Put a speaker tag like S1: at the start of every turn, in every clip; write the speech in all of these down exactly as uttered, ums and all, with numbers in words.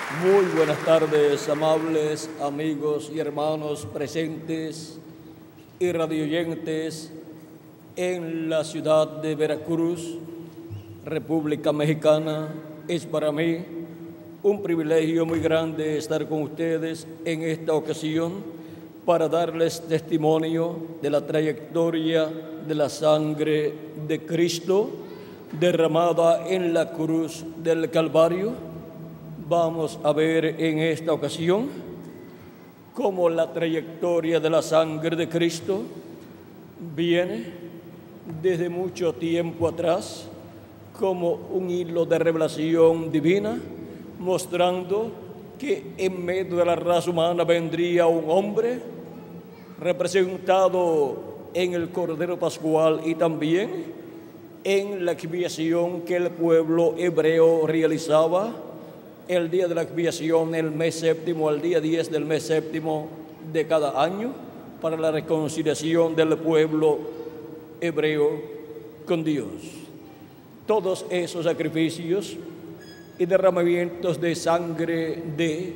S1: Muy buenas tardes, amables amigos y hermanos presentes y radioyentes en la ciudad de Veracruz, República Mexicana. Es para mí un privilegio muy grande estar con ustedes en esta ocasión para darles testimonio de la trayectoria de la sangre de Cristo derramada en la cruz del Calvario. Vamos a ver en esta ocasión cómo la trayectoria de la sangre de Cristo viene desde mucho tiempo atrás como un hilo de revelación divina, mostrando que en medio de la raza humana vendría un hombre representado en el Cordero Pascual y también en la expiación que el pueblo hebreo realizaba el día de la expiación, el mes séptimo, el día diez del mes séptimo de cada año, para la reconciliación del pueblo hebreo con Dios. Todos esos sacrificios y derramamientos de sangre de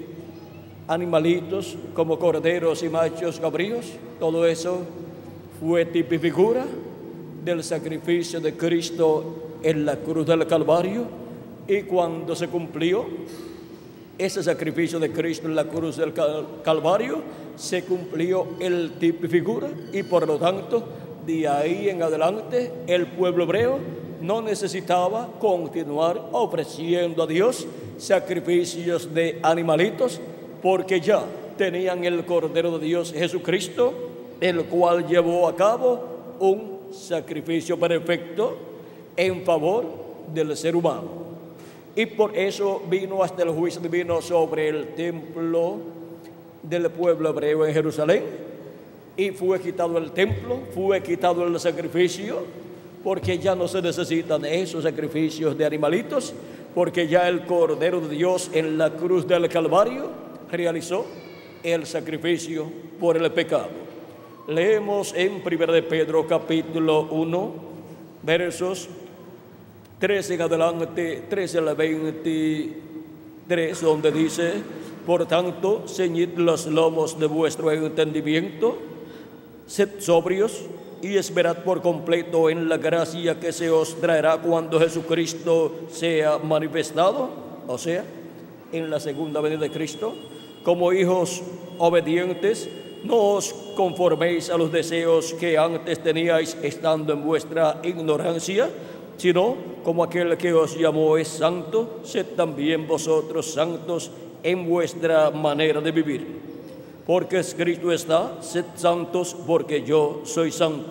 S1: animalitos como corderos y machos cabríos, todo eso fue tipo y figura del sacrificio de Cristo en la cruz del Calvario. Y cuando se cumplió ese sacrificio de Cristo en la cruz del Calvario, se cumplió el tipo y figura, y por lo tanto, de ahí en adelante, el pueblo hebreo no necesitaba continuar ofreciendo a Dios sacrificios de animalitos, porque ya tenían el Cordero de Dios Jesucristo, el cual llevó a cabo un sacrificio perfecto en favor del ser humano. Y por eso vino hasta el juicio divino sobre el templo del pueblo hebreo en Jerusalén. Y fue quitado el templo, fue quitado el sacrificio, porque ya no se necesitan esos sacrificios de animalitos, porque ya el Cordero de Dios en la cruz del Calvario realizó el sacrificio por el pecado. Leemos en primera de Pedro capítulo uno, versos trece en adelante, trece al veintitrés, donde dice: por tanto, ceñid los lomos de vuestro entendimiento, sed sobrios y esperad por completo en la gracia que se os traerá cuando Jesucristo sea manifestado, o sea, en la segunda venida de Cristo. Como hijos obedientes, no os conforméis a los deseos que antes teníais estando en vuestra ignorancia, sino como aquel que os llamó es santo, sed también vosotros santos en vuestra manera de vivir. Porque escrito está: sed santos porque yo soy santo.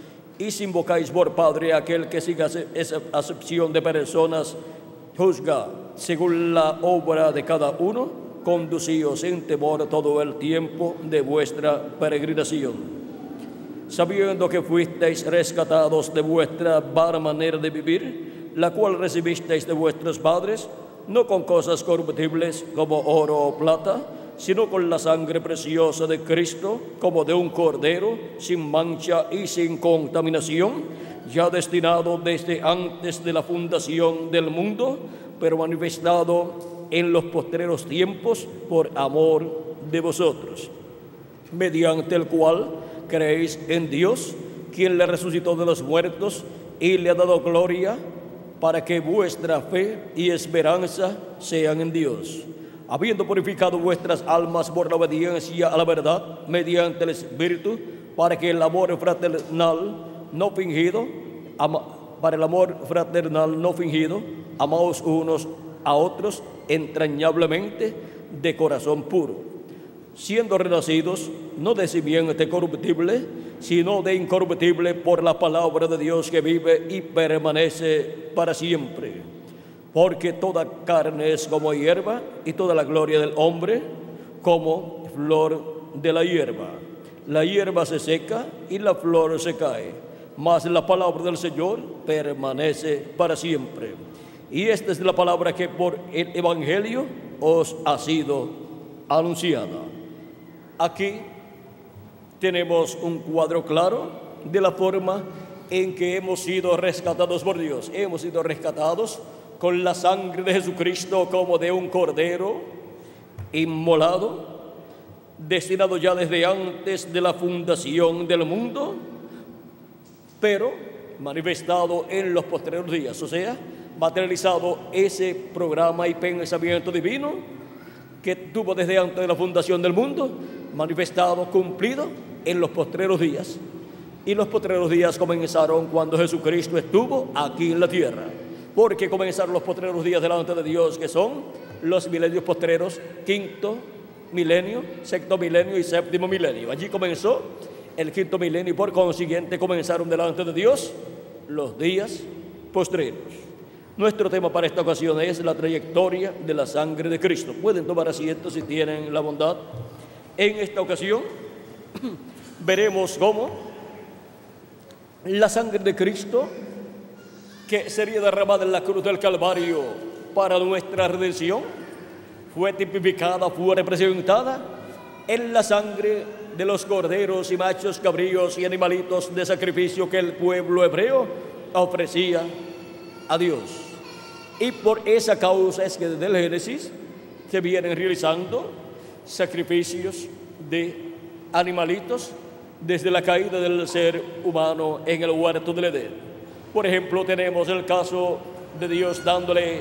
S1: Y si invocáis por Padre a aquel que sin acepción de personas juzga según la obra de cada uno, conducíos en temor todo el tiempo de vuestra peregrinación, sabiendo que fuisteis rescatados de vuestra vana manera de vivir, la cual recibisteis de vuestros padres, no con cosas corruptibles como oro o plata, sino con la sangre preciosa de Cristo, como de un cordero, sin mancha y sin contaminación, ya destinado desde antes de la fundación del mundo, pero manifestado en los postreros tiempos por amor de vosotros, mediante el cual creéis en Dios, quien le resucitó de los muertos y le ha dado gloria, para que vuestra fe y esperanza sean en Dios, habiendo purificado vuestras almas por la obediencia a la verdad mediante el Espíritu, para que el amor fraternal no fingido, ama, para el amor fraternal no fingido, amaos unos a otros entrañablemente de corazón puro, siendo renacidos no de simiente corruptible, sino de incorruptible por la palabra de Dios que vive y permanece para siempre. Porque toda carne es como hierba, y toda la gloria del hombre como flor de la hierba. La hierba se seca y la flor se cae, mas la palabra del Señor permanece para siempre. Y esta es la palabra que por el Evangelio os ha sido anunciada. Aquí tenemos un cuadro claro de la forma en que hemos sido rescatados por Dios. Hemos sido rescatados con la sangre de Jesucristo como de un cordero, inmolado, destinado ya desde antes de la fundación del mundo, pero manifestado en los posteriores días, o sea, materializado ese programa y pensamiento divino que tuvo desde antes de la fundación del mundo, manifestado, cumplido en los postreros días. Y los postreros días comenzaron cuando Jesucristo estuvo aquí en la tierra, porque comenzaron los postreros días delante de Dios, que son los milenios postreros, quinto milenio, sexto milenio y séptimo milenio. Allí comenzó el quinto milenio y por consiguiente comenzaron delante de Dios los días postreros. Nuestro tema para esta ocasión es la trayectoria de la sangre de Cristo. Pueden tomar asiento si tienen la bondad. En esta ocasión veremos cómo la sangre de Cristo, que sería derramada en la cruz del Calvario para nuestra redención, fue tipificada, fue representada en la sangre de los corderos y machos cabríos y animalitos de sacrificio que el pueblo hebreo ofrecía a Dios. Y por esa causa es que desde el Génesis se vienen realizando sacrificios de animalitos desde la caída del ser humano en el huerto del Edén. Por ejemplo, tenemos el caso de Dios dándole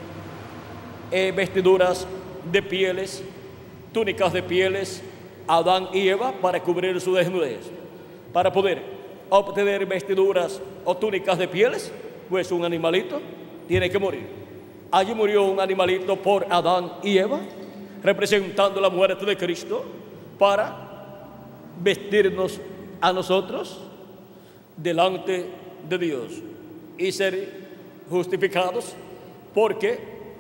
S1: eh, vestiduras de pieles, túnicas de pieles a Adán y Eva para cubrir su desnudez. Para poder obtener vestiduras o túnicas de pieles, pues un animalito tiene que morir. Allí murió un animalito por Adán y Eva, representando la muerte de Cristo para vestirnos a nosotros delante de Dios y ser justificados, porque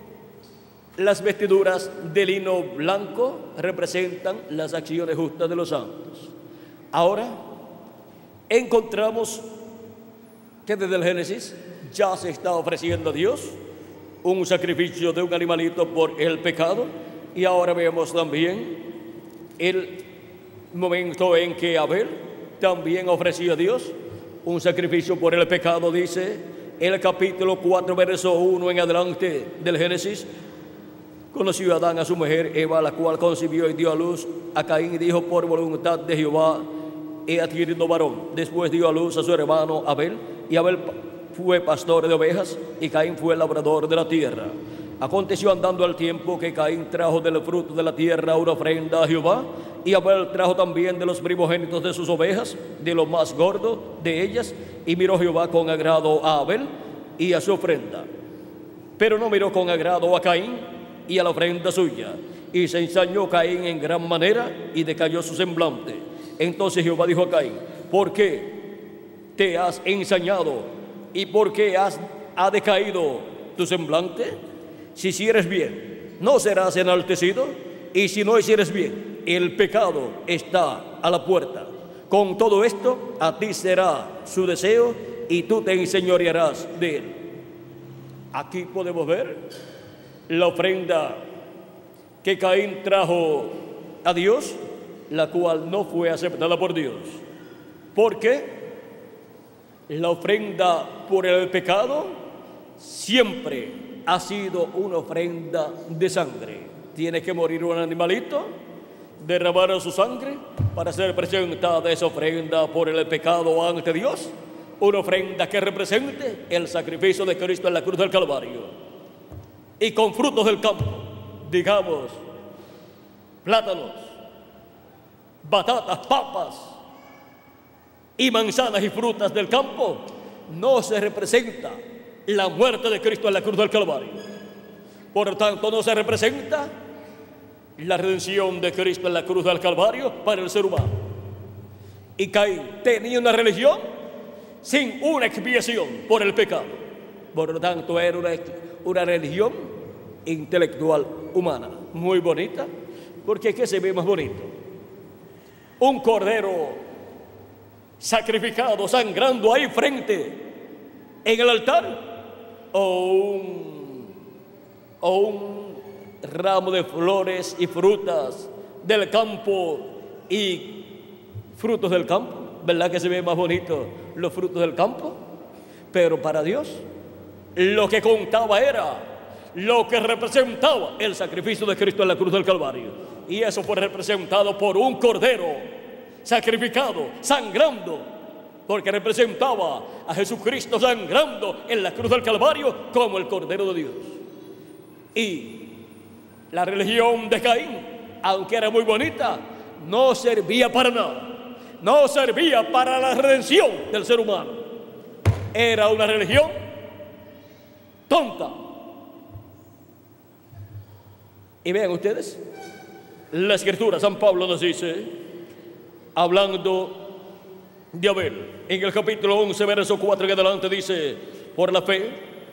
S1: las vestiduras de lino blanco representan las acciones justas de los santos. Ahora encontramos que desde el Génesis ya se está ofreciendo a Dios un sacrificio de un animalito por el pecado, y ahora vemos también el momento en que Abel también ofreció a Dios un sacrificio por el pecado. Dice el capítulo cuatro, verso uno en adelante del Génesis: conoció Adán a su mujer Eva, la cual concibió y dio a luz a Caín, y dijo: por voluntad de Jehová he adquirido varón. Después dio a luz a su hermano Abel, y Abel fue pastor de ovejas y Caín fue labrador de la tierra. Aconteció andando al tiempo que Caín trajo del fruto de la tierra una ofrenda a Jehová, y Abel trajo también de los primogénitos de sus ovejas, de lo más gordo de ellas, y miró Jehová con agrado a Abel y a su ofrenda, pero no miró con agrado a Caín y a la ofrenda suya, y se ensañó Caín en gran manera y decayó su semblante. Entonces Jehová dijo a Caín: ¿por qué te has ensañado y por qué has ha decaído tu semblante? Si hicieres bien, no serás enaltecido, y si no hicieres bien, el pecado está a la puerta. Con todo esto, a ti será su deseo y tú te enseñorearás de él. Aquí podemos ver la ofrenda que Caín trajo a Dios, la cual no fue aceptada por Dios, porque la ofrenda por el pecado siempre ha sido una ofrenda de sangre. Tiene que morir un animalito, derramar su sangre para ser presentada esa ofrenda por el pecado ante Dios, una ofrenda que represente el sacrificio de Cristo en la cruz del Calvario. Y con frutos del campo, digamos, plátanos, batatas, papas y manzanas y frutas del campo, no se representa la muerte de Cristo en la cruz del Calvario. Por lo tanto, no se representa la redención de Cristo en la cruz del Calvario para el ser humano. Y Caín tenía una religión sin una expiación por el pecado. Por lo tanto, era una, una religión intelectual humana, muy bonita, porque ¿qué se ve más bonito? Un cordero sacrificado, sangrando ahí frente en el altar, o un, o un ramo de flores y frutas del campo y frutos del campo. ¿Verdad que se ve más bonito los frutos del campo? Pero para Dios lo que contaba era lo que representaba el sacrificio de Cristo en la cruz del Calvario. Y eso fue representado por un cordero sacrificado, sangrando, porque representaba a Jesucristo sangrando en la cruz del Calvario como el Cordero de Dios. Y la religión de Caín, aunque era muy bonita, no servía para nada. No servía para la redención del ser humano. Era una religión tonta. Y vean ustedes, la Escritura, San Pablo nos dice, hablando de Abel, en el capítulo once, verso cuatro en adelante, dice: por la fe,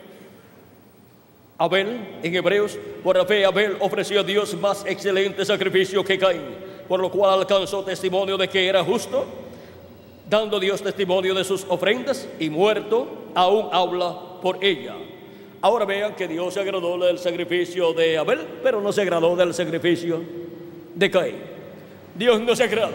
S1: Abel, en Hebreos, por la fe Abel ofreció a Dios más excelente sacrificio que Caín, por lo cual alcanzó testimonio de que era justo, dando Dios testimonio de sus ofrendas, y muerto aún habla por ella. Ahora vean que Dios se agradó del sacrificio de Abel, pero no se agradó del sacrificio de Caín. Dios no se agrada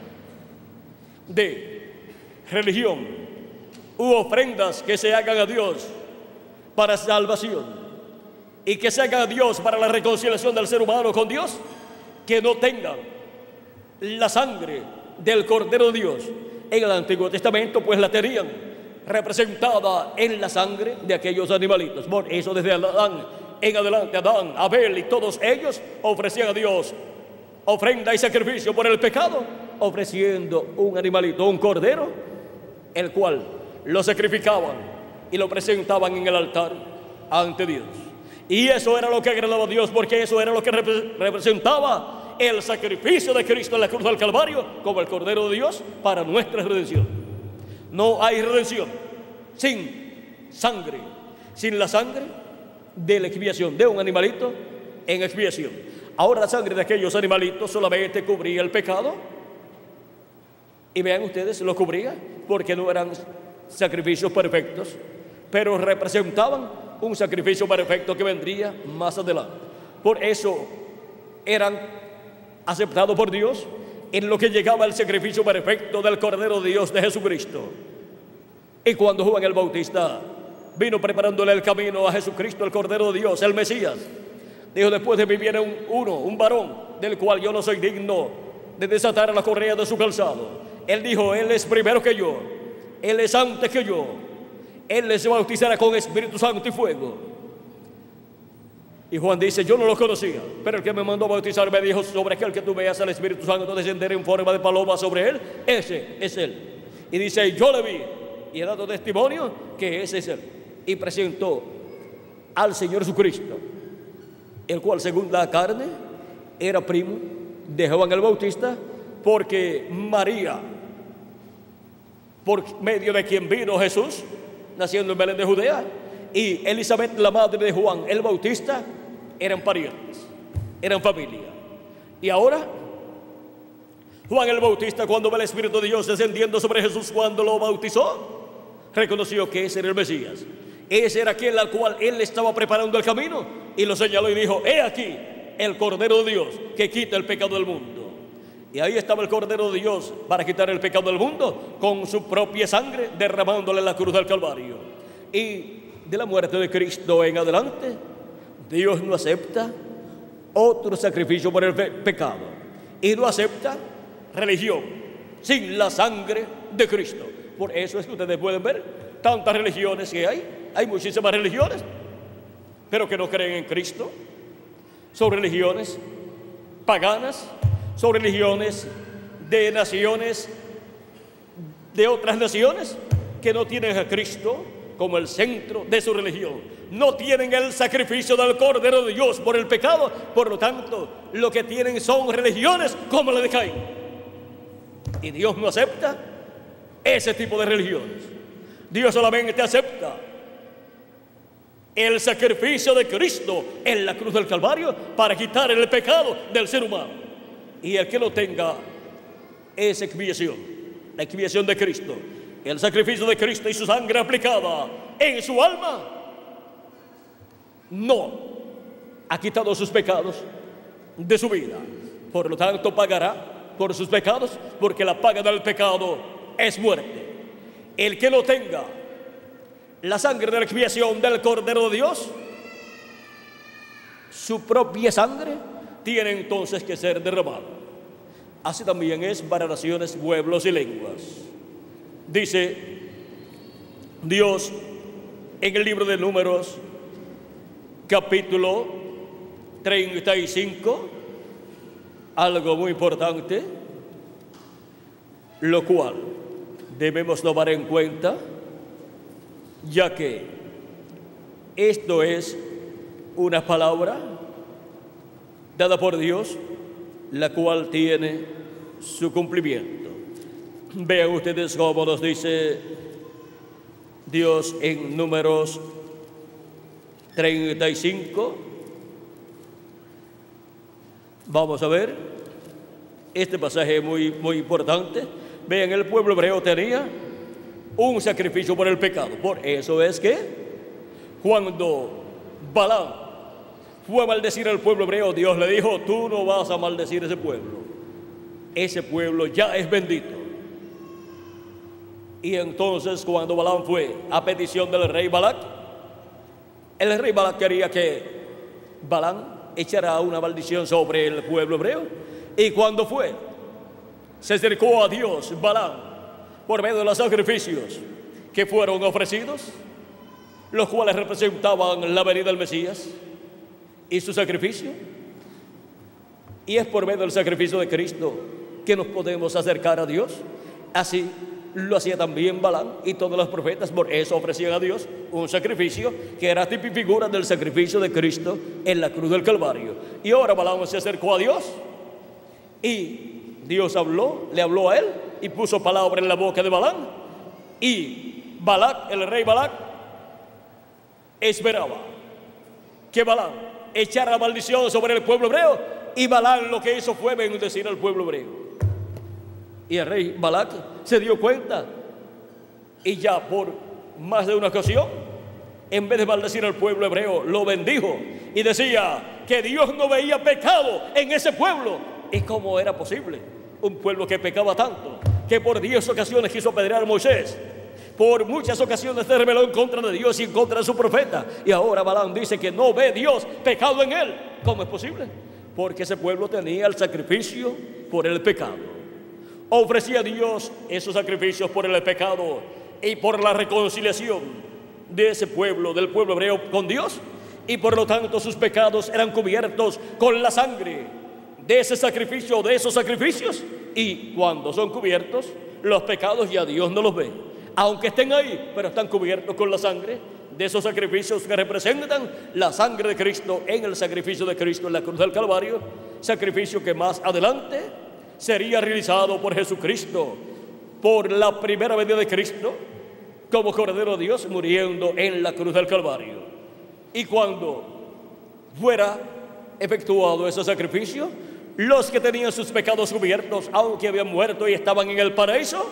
S1: de religión u ofrendas que se hagan a Dios para salvación y que se hagan a Dios para la reconciliación del ser humano con Dios, que no tengan la sangre del Cordero de Dios. En el Antiguo Testamento pues la tenían representada en la sangre de aquellos animalitos. Por eso desde Adán en adelante, Adán, Abel y todos ellos ofrecían a Dios ofrenda y sacrificio por el pecado, ofreciendo un animalito, un cordero, el cual lo sacrificaban y lo presentaban en el altar ante Dios. Y eso era lo que agradaba a Dios, porque eso era lo que rep- representaba el sacrificio de Cristo en la cruz del Calvario como el Cordero de Dios para nuestra redención. No hay redención sin sangre, sin la sangre de la expiación de un animalito en expiación. Ahora la sangre de aquellos animalitos solamente cubría el pecado, y vean ustedes, lo cubría porque no eran sacrificios perfectos, pero representaban un sacrificio perfecto que vendría más adelante. Por eso eran aceptados por Dios en lo que llegaba el sacrificio perfecto del Cordero de Dios, de Jesucristo. Y cuando Juan el Bautista vino preparándole el camino a Jesucristo, el Cordero de Dios, el Mesías, dijo: después de mí viene un, uno, un varón, del cual yo no soy digno de desatar la correa de su calzado. Él dijo: él es primero que yo, él es antes que yo, él les bautizará con Espíritu Santo y fuego. Y Juan dice: yo no lo conocía, pero el que me mandó a bautizar me dijo: sobre aquel que tú veas al Espíritu Santo descender en forma de paloma sobre él, ese es él. Y dice: yo le vi y he dado testimonio que ese es él. Y presentó al Señor Jesucristo, el cual según la carne era primo de Juan el Bautista, porque María, por medio de quien vino Jesús, naciendo en Belén de Judea, y Elizabeth, la madre de Juan el Bautista, eran parientes, eran familia. Y ahora Juan el Bautista, cuando ve el Espíritu de Dios descendiendo sobre Jesús cuando lo bautizó, reconoció que ese era el Mesías. Ese era aquel al cual él estaba preparando el camino, y lo señaló y dijo: he aquí el Cordero de Dios que quita el pecado del mundo. Y ahí estaba el Cordero de Dios para quitar el pecado del mundo, con su propia sangre derramándole en la cruz del Calvario. Y de la muerte de Cristo en adelante, Dios no acepta otro sacrificio por el pe- pecado, y no acepta religión sin la sangre de Cristo. Por eso es que ustedes pueden ver tantas religiones que hay. Hay muchísimas religiones, pero que no creen en Cristo. Son religiones paganas, son religiones de naciones, de otras naciones, que no tienen a Cristo como el centro de su religión. No tienen el sacrificio del Cordero de Dios por el pecado. Por lo tanto, lo que tienen son religiones como la de Caín. Y Dios no acepta ese tipo de religiones. Dios solamente acepta el sacrificio de Cristo en la cruz del Calvario para quitar el pecado del ser humano. Y el que no tenga esa expiación, la expiación de Cristo, el sacrificio de Cristo y su sangre aplicada en su alma, no ha quitado sus pecados de su vida. Por lo tanto, pagará por sus pecados, porque la paga del pecado es muerte. El que no tenga la sangre de la expiación del Cordero de Dios su propia sangre tiene entonces que ser derramada. Así también es para naciones, pueblos y lenguas. Dice Dios en el libro de Números, capítulo treinta y cinco, algo muy importante, lo cual debemos tomar en cuenta, ya que esto es una palabra dada por Dios, la cual tiene su cumplimiento. Vean ustedes cómo nos dice Dios en Números treinta y cinco. Vamos a ver este pasaje muy, muy importante. Vean, el pueblo hebreo tenía un sacrificio por el pecado. Por eso es que cuando Balaam fue a maldecir al pueblo hebreo, Dios le dijo: tú no vas a maldecir a ese pueblo, ese pueblo ya es bendito. Y entonces cuando Balaam fue a petición del rey Balac, el rey Balac quería que Balaam echara una maldición sobre el pueblo hebreo. Y cuando fue, se acercó a Dios Balaam por medio de los sacrificios que fueron ofrecidos, los cuales representaban la venida del Mesías y su sacrificio. Y es por medio del sacrificio de Cristo que nos podemos acercar a Dios. Así lo hacía también Balaam y todos los profetas. Por eso ofrecían a Dios un sacrificio que era tipo y figura del sacrificio de Cristo en la cruz del Calvario. Y ahora Balaam se acercó a Dios y Dios habló, le habló a él y puso palabra en la boca de Balaam. Y Balac, el rey Balac, esperaba que Balaam echara la maldición sobre el pueblo hebreo, y Balaam lo que hizo fue bendecir al pueblo hebreo. Y el rey Balac se dio cuenta, y ya por más de una ocasión, en vez de maldecir al pueblo hebreo, lo bendijo y decía que Dios no veía pecado en ese pueblo. ¿Y cómo era posible? Un pueblo que pecaba tanto, que por diez ocasiones quiso apedrear a Moisés, por muchas ocasiones se rebeló en contra de Dios y en contra de su profeta, y ahora Balaam dice que no ve Dios pecado en él. ¿Cómo es posible? Porque ese pueblo tenía el sacrificio por el pecado. Ofrecía a Dios esos sacrificios por el pecado y por la reconciliación de ese pueblo, del pueblo hebreo con Dios, y por lo tanto sus pecados eran cubiertos con la sangre de ese sacrificio, de esos sacrificios. Y cuando son cubiertos, los pecados ya Dios no los ve, aunque estén ahí, pero están cubiertos con la sangre de esos sacrificios que representan la sangre de Cristo en el sacrificio de Cristo en la cruz del Calvario, sacrificio que más adelante sería realizado por Jesucristo, por la primera venida de Cristo como Cordero de Dios, muriendo en la cruz del Calvario. Y cuando fuera efectuado ese sacrificio, los que tenían sus pecados cubiertos, aunque habían muerto y estaban en el paraíso,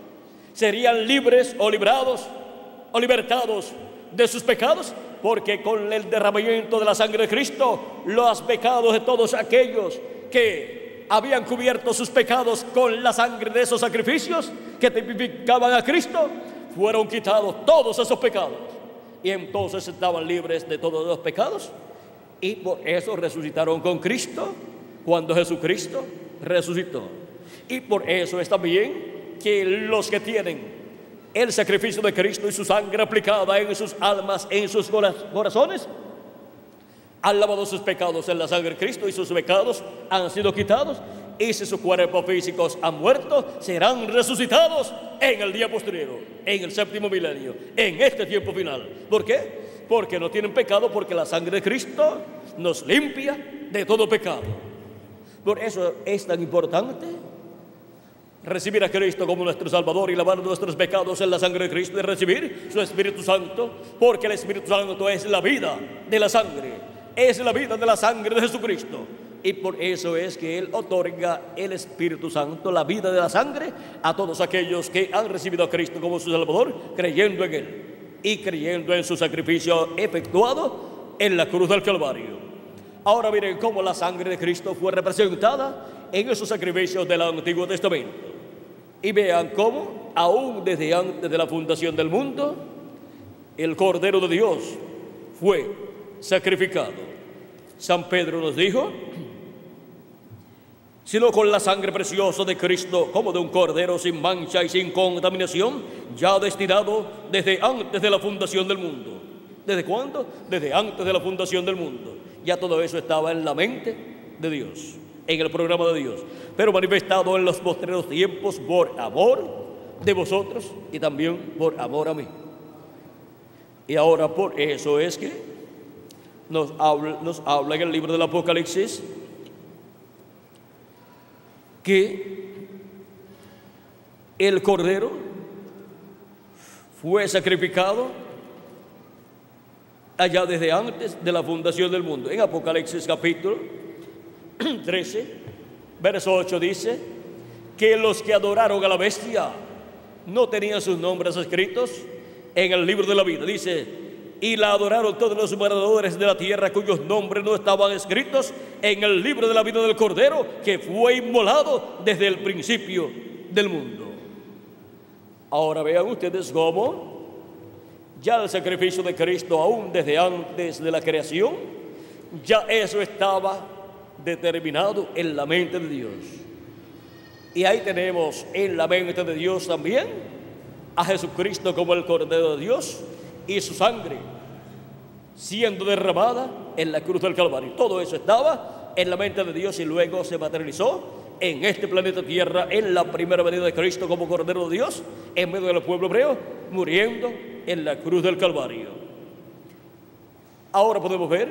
S1: serían libres o librados o libertados de sus pecados, porque con el derramamiento de la sangre de Cristo, los pecados de todos aquellos que habían cubierto sus pecados con la sangre de esos sacrificios que tipificaban a Cristo, fueron quitados todos esos pecados, y entonces estaban libres de todos los pecados. Y por eso resucitaron con Cristo cuando Jesucristo resucitó. Y por eso es también que los que tienen el sacrificio de Cristo y su sangre aplicada en sus almas, en sus corazones, han lavado sus pecados en la sangre de Cristo y sus pecados han sido quitados. Y si sus cuerpos físicos han muerto, serán resucitados en el día posterior, en el séptimo milenio, en este tiempo final. ¿Por qué? Porque no tienen pecado, porque la sangre de Cristo nos limpia de todo pecado. Por eso es tan importante recibir a Cristo como nuestro Salvador y lavar nuestros pecados en la sangre de Cristo, y recibir su Espíritu Santo, porque el Espíritu Santo es la vida de la sangre, es la vida de la sangre de Jesucristo. Y por eso es que Él otorga el Espíritu Santo, la vida de la sangre, a todos aquellos que han recibido a Cristo como su Salvador, creyendo en Él y creyendo en su sacrificio efectuado en la cruz del Calvario. Ahora miren cómo la sangre de Cristo fue representada en esos sacrificios del Antiguo Testamento. Y vean cómo, aún desde antes de la fundación del mundo, el Cordero de Dios fue sacrificado. San Pedro nos dijo, sino con la sangre preciosa de Cristo, como de un cordero sin mancha y sin contaminación, ya destinado desde antes de la fundación del mundo. ¿Desde cuándo? Desde antes de la fundación del mundo. Ya todo eso estaba en la mente de Dios, en el programa de Dios, pero manifestado en los postreros tiempos por amor de vosotros y también por amor a mí. Y ahora por eso es que nos habla, nos habla en el libro del Apocalipsis que el Cordero fue sacrificado allá desde antes de la fundación del mundo. En Apocalipsis capítulo trece, verso ocho dice que los que adoraron a la bestia no tenían sus nombres escritos en el libro de la vida. Dice, y la adoraron todos los moradores de la tierra cuyos nombres no estaban escritos en el libro de la vida del Cordero, que fue inmolado desde el principio del mundo. Ahora vean ustedes cómo ya el sacrificio de Cristo, aún desde antes de la creación, ya eso estaba determinado en la mente de Dios. Y ahí tenemos en la mente de Dios también a Jesucristo como el Cordero de Dios y su sangre siendo derramada en la cruz del Calvario. Todo eso estaba en la mente de Dios y luego se materializó en este planeta Tierra en la primera venida de Cristo como Cordero de Dios en medio del pueblo hebreo, muriendo en la cruz del Calvario. Ahora podemos ver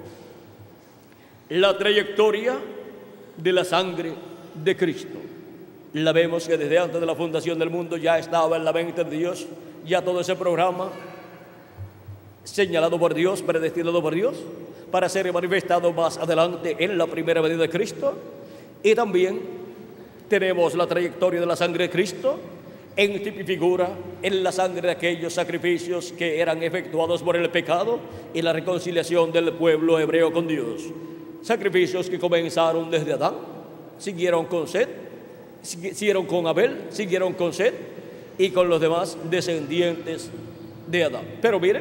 S1: la trayectoria de la sangre de Cristo. La vemos que desde antes de la fundación del mundo ya estaba en la mente de Dios, ya todo ese programa señalado por Dios, predestinado por Dios, para ser manifestado más adelante en la primera venida de Cristo. Y también tenemos la trayectoria de la sangre de Cristo en tipo y figura en la sangre de aquellos sacrificios que eran efectuados por el pecado y la reconciliación del pueblo hebreo con Dios. Sacrificios que comenzaron desde Adán, siguieron con Set, siguieron con Abel, siguieron con Set y con los demás descendientes de Adán. Pero miren,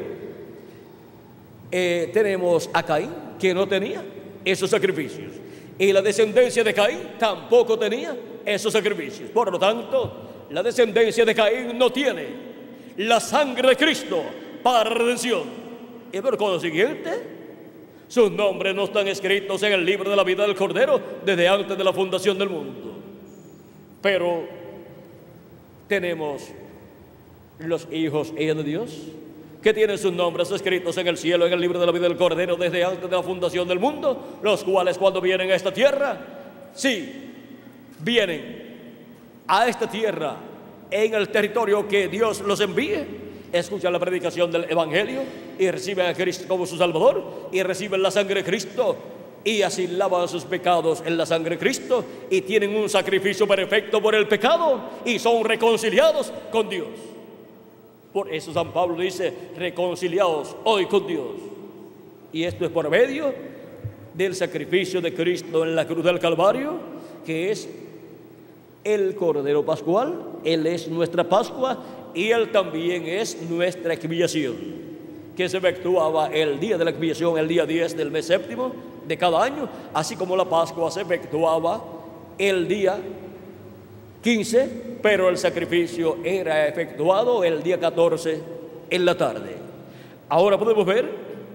S1: eh, tenemos a Caín, que no tenía esos sacrificios, y la descendencia de Caín tampoco tenía esos sacrificios. Por lo tanto, la descendencia de Caín no tiene la sangre de Cristo para redención. Y por consiguiente, sus nombres no están escritos en el libro de la vida del Cordero desde antes de la fundación del mundo. Pero tenemos los hijos e hijas de Dios que tienen sus nombres escritos en el cielo, en el libro de la vida del Cordero desde antes de la fundación del mundo, los cuales cuando vienen a esta tierra, sí, vienen a esta tierra en el territorio que Dios los envíe, escuchan la predicación del Evangelio y reciben a Cristo como su Salvador y reciben la sangre de Cristo y así lavan sus pecados en la sangre de Cristo y tienen un sacrificio perfecto por el pecado y son reconciliados con Dios. Por eso San Pablo dice, reconciliados hoy con Dios. Y esto es por medio del sacrificio de Cristo en la cruz del Calvario, que es el Cordero Pascual. Él es nuestra Pascua y Él también es nuestra expiación, que se efectuaba el día de la expiación, el día diez del mes séptimo de cada año, así como la Pascua se efectuaba el día quince, pero el sacrificio era efectuado el día catorce en la tarde. Ahora podemos ver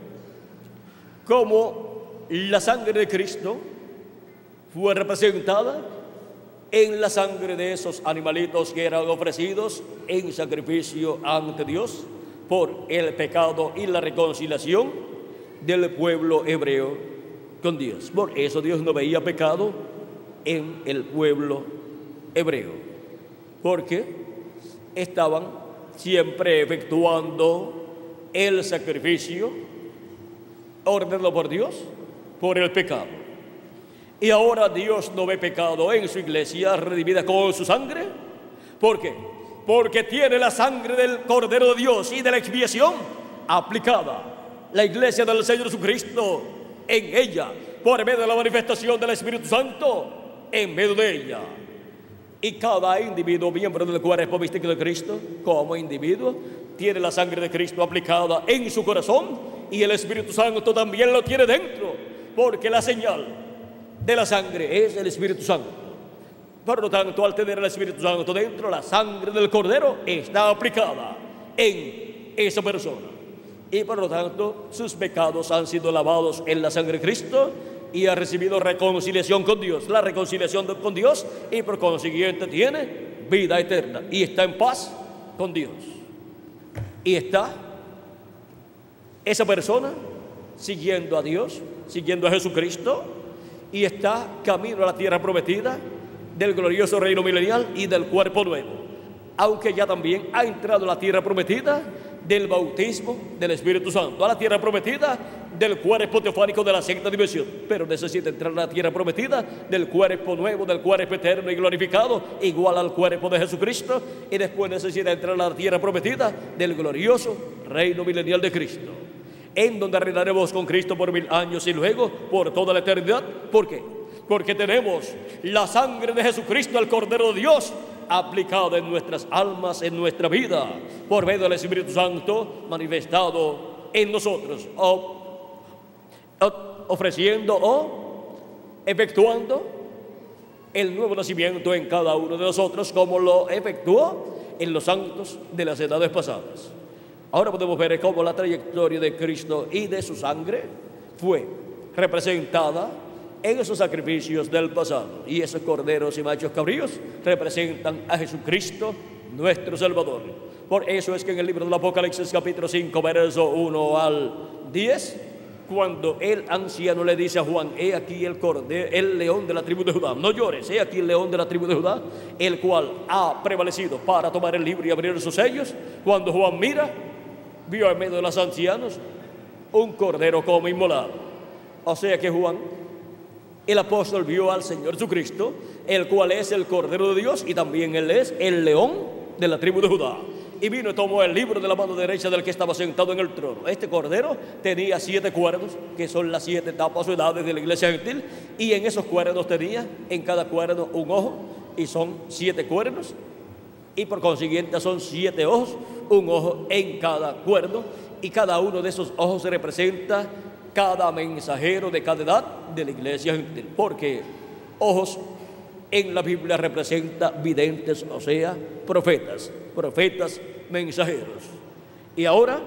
S1: cómo la sangre de Cristo fue representada en la sangre de esos animalitos que eran ofrecidos en sacrificio ante Dios por el pecado y la reconciliación del pueblo hebreo con Dios. Por eso Dios no veía pecado en el pueblo hebreo, porque estaban siempre efectuando el sacrificio ordenado por Dios por el pecado. Y ahora Dios no ve pecado en su iglesia redimida con su sangre. ¿Por qué? Porque tiene la sangre del Cordero de Dios y de la expiación aplicada. La iglesia del Señor Jesucristo en ella, por medio de la manifestación del Espíritu Santo en medio de ella. Y cada individuo, miembro del cuerpo místico de Cristo, como individuo, tiene la sangre de Cristo aplicada en su corazón y el Espíritu Santo también lo tiene dentro. porque la señal de la sangre es el Espíritu Santo. Por lo tanto, al tener el Espíritu Santo dentro, la sangre del Cordero está aplicada en esa persona. Y por lo tanto, sus pecados han sido lavados en la sangre de Cristo y ha recibido reconciliación con Dios, la reconciliación con Dios, y por consiguiente tiene vida eterna y está en paz con Dios. Y está esa persona siguiendo a Dios, siguiendo a Jesucristo, y está camino a la tierra prometida del glorioso reino milenial y del cuerpo nuevo, aunque ya también ha entrado a la tierra prometida del bautismo del Espíritu Santo, a la tierra prometida del cuerpo teofánico de la sexta dimensión, pero necesita entrar a la tierra prometida del cuerpo nuevo, del cuerpo eterno y glorificado, igual al cuerpo de Jesucristo, y después necesita entrar a la tierra prometida del glorioso reino milenial de Cristo, en donde reinaremos con Cristo por mil años y luego por toda la eternidad. ¿Por qué? Porque tenemos la sangre de Jesucristo, el Cordero de Dios, aplicada en nuestras almas, en nuestra vida, por medio del Espíritu Santo manifestado en nosotros, o, o, ofreciendo o efectuando el nuevo nacimiento en cada uno de nosotros, como lo efectuó en los santos de las edades pasadas. Ahora podemos ver cómo la trayectoria de Cristo y de su sangre fue representada en esos sacrificios del pasado, y esos corderos y machos cabríos representan a Jesucristo, nuestro Salvador. Por eso es que en el libro del Apocalipsis capítulo cinco verso uno al diez, cuando el anciano le dice a Juan: he aquí el cordero, el león de la tribu de Judá, no llores, he aquí el león de la tribu de Judá, el cual ha prevalecido para tomar el libro y abrir sus sellos. Cuando Juan mira, vio en medio de los ancianos un cordero como inmolado. O sea que Juan, el apóstol, vio al Señor Jesucristo, el cual es el Cordero de Dios, y también Él es el león de la tribu de Judá. Y vino y tomó el libro de la mano derecha del que estaba sentado en el trono. Este Cordero tenía siete cuernos, que son las siete etapas o edades de la iglesia gentil, y en esos cuernos tenía en cada cuerno un ojo, y son siete cuernos, y por consiguiente son siete ojos, un ojo en cada cuerno, y cada uno de esos ojos representa cada mensajero de cada edad de la iglesia gentil, porque ojos en la Biblia representa videntes, o sea, profetas, profetas mensajeros. Y ahora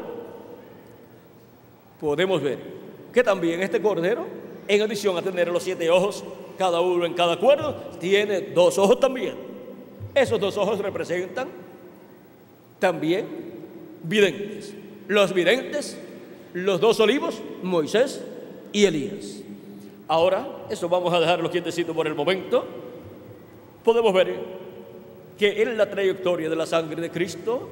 S1: podemos ver que también este cordero, en adición a tener los siete ojos, cada uno en cada cuerno, tiene dos ojos también. Esos dos ojos representan también videntes. Los videntes, los dos olivos, Moisés y Elías. Ahora, eso vamos a dejarlo quietecito por el momento. Podemos ver que en la trayectoria de la sangre de Cristo,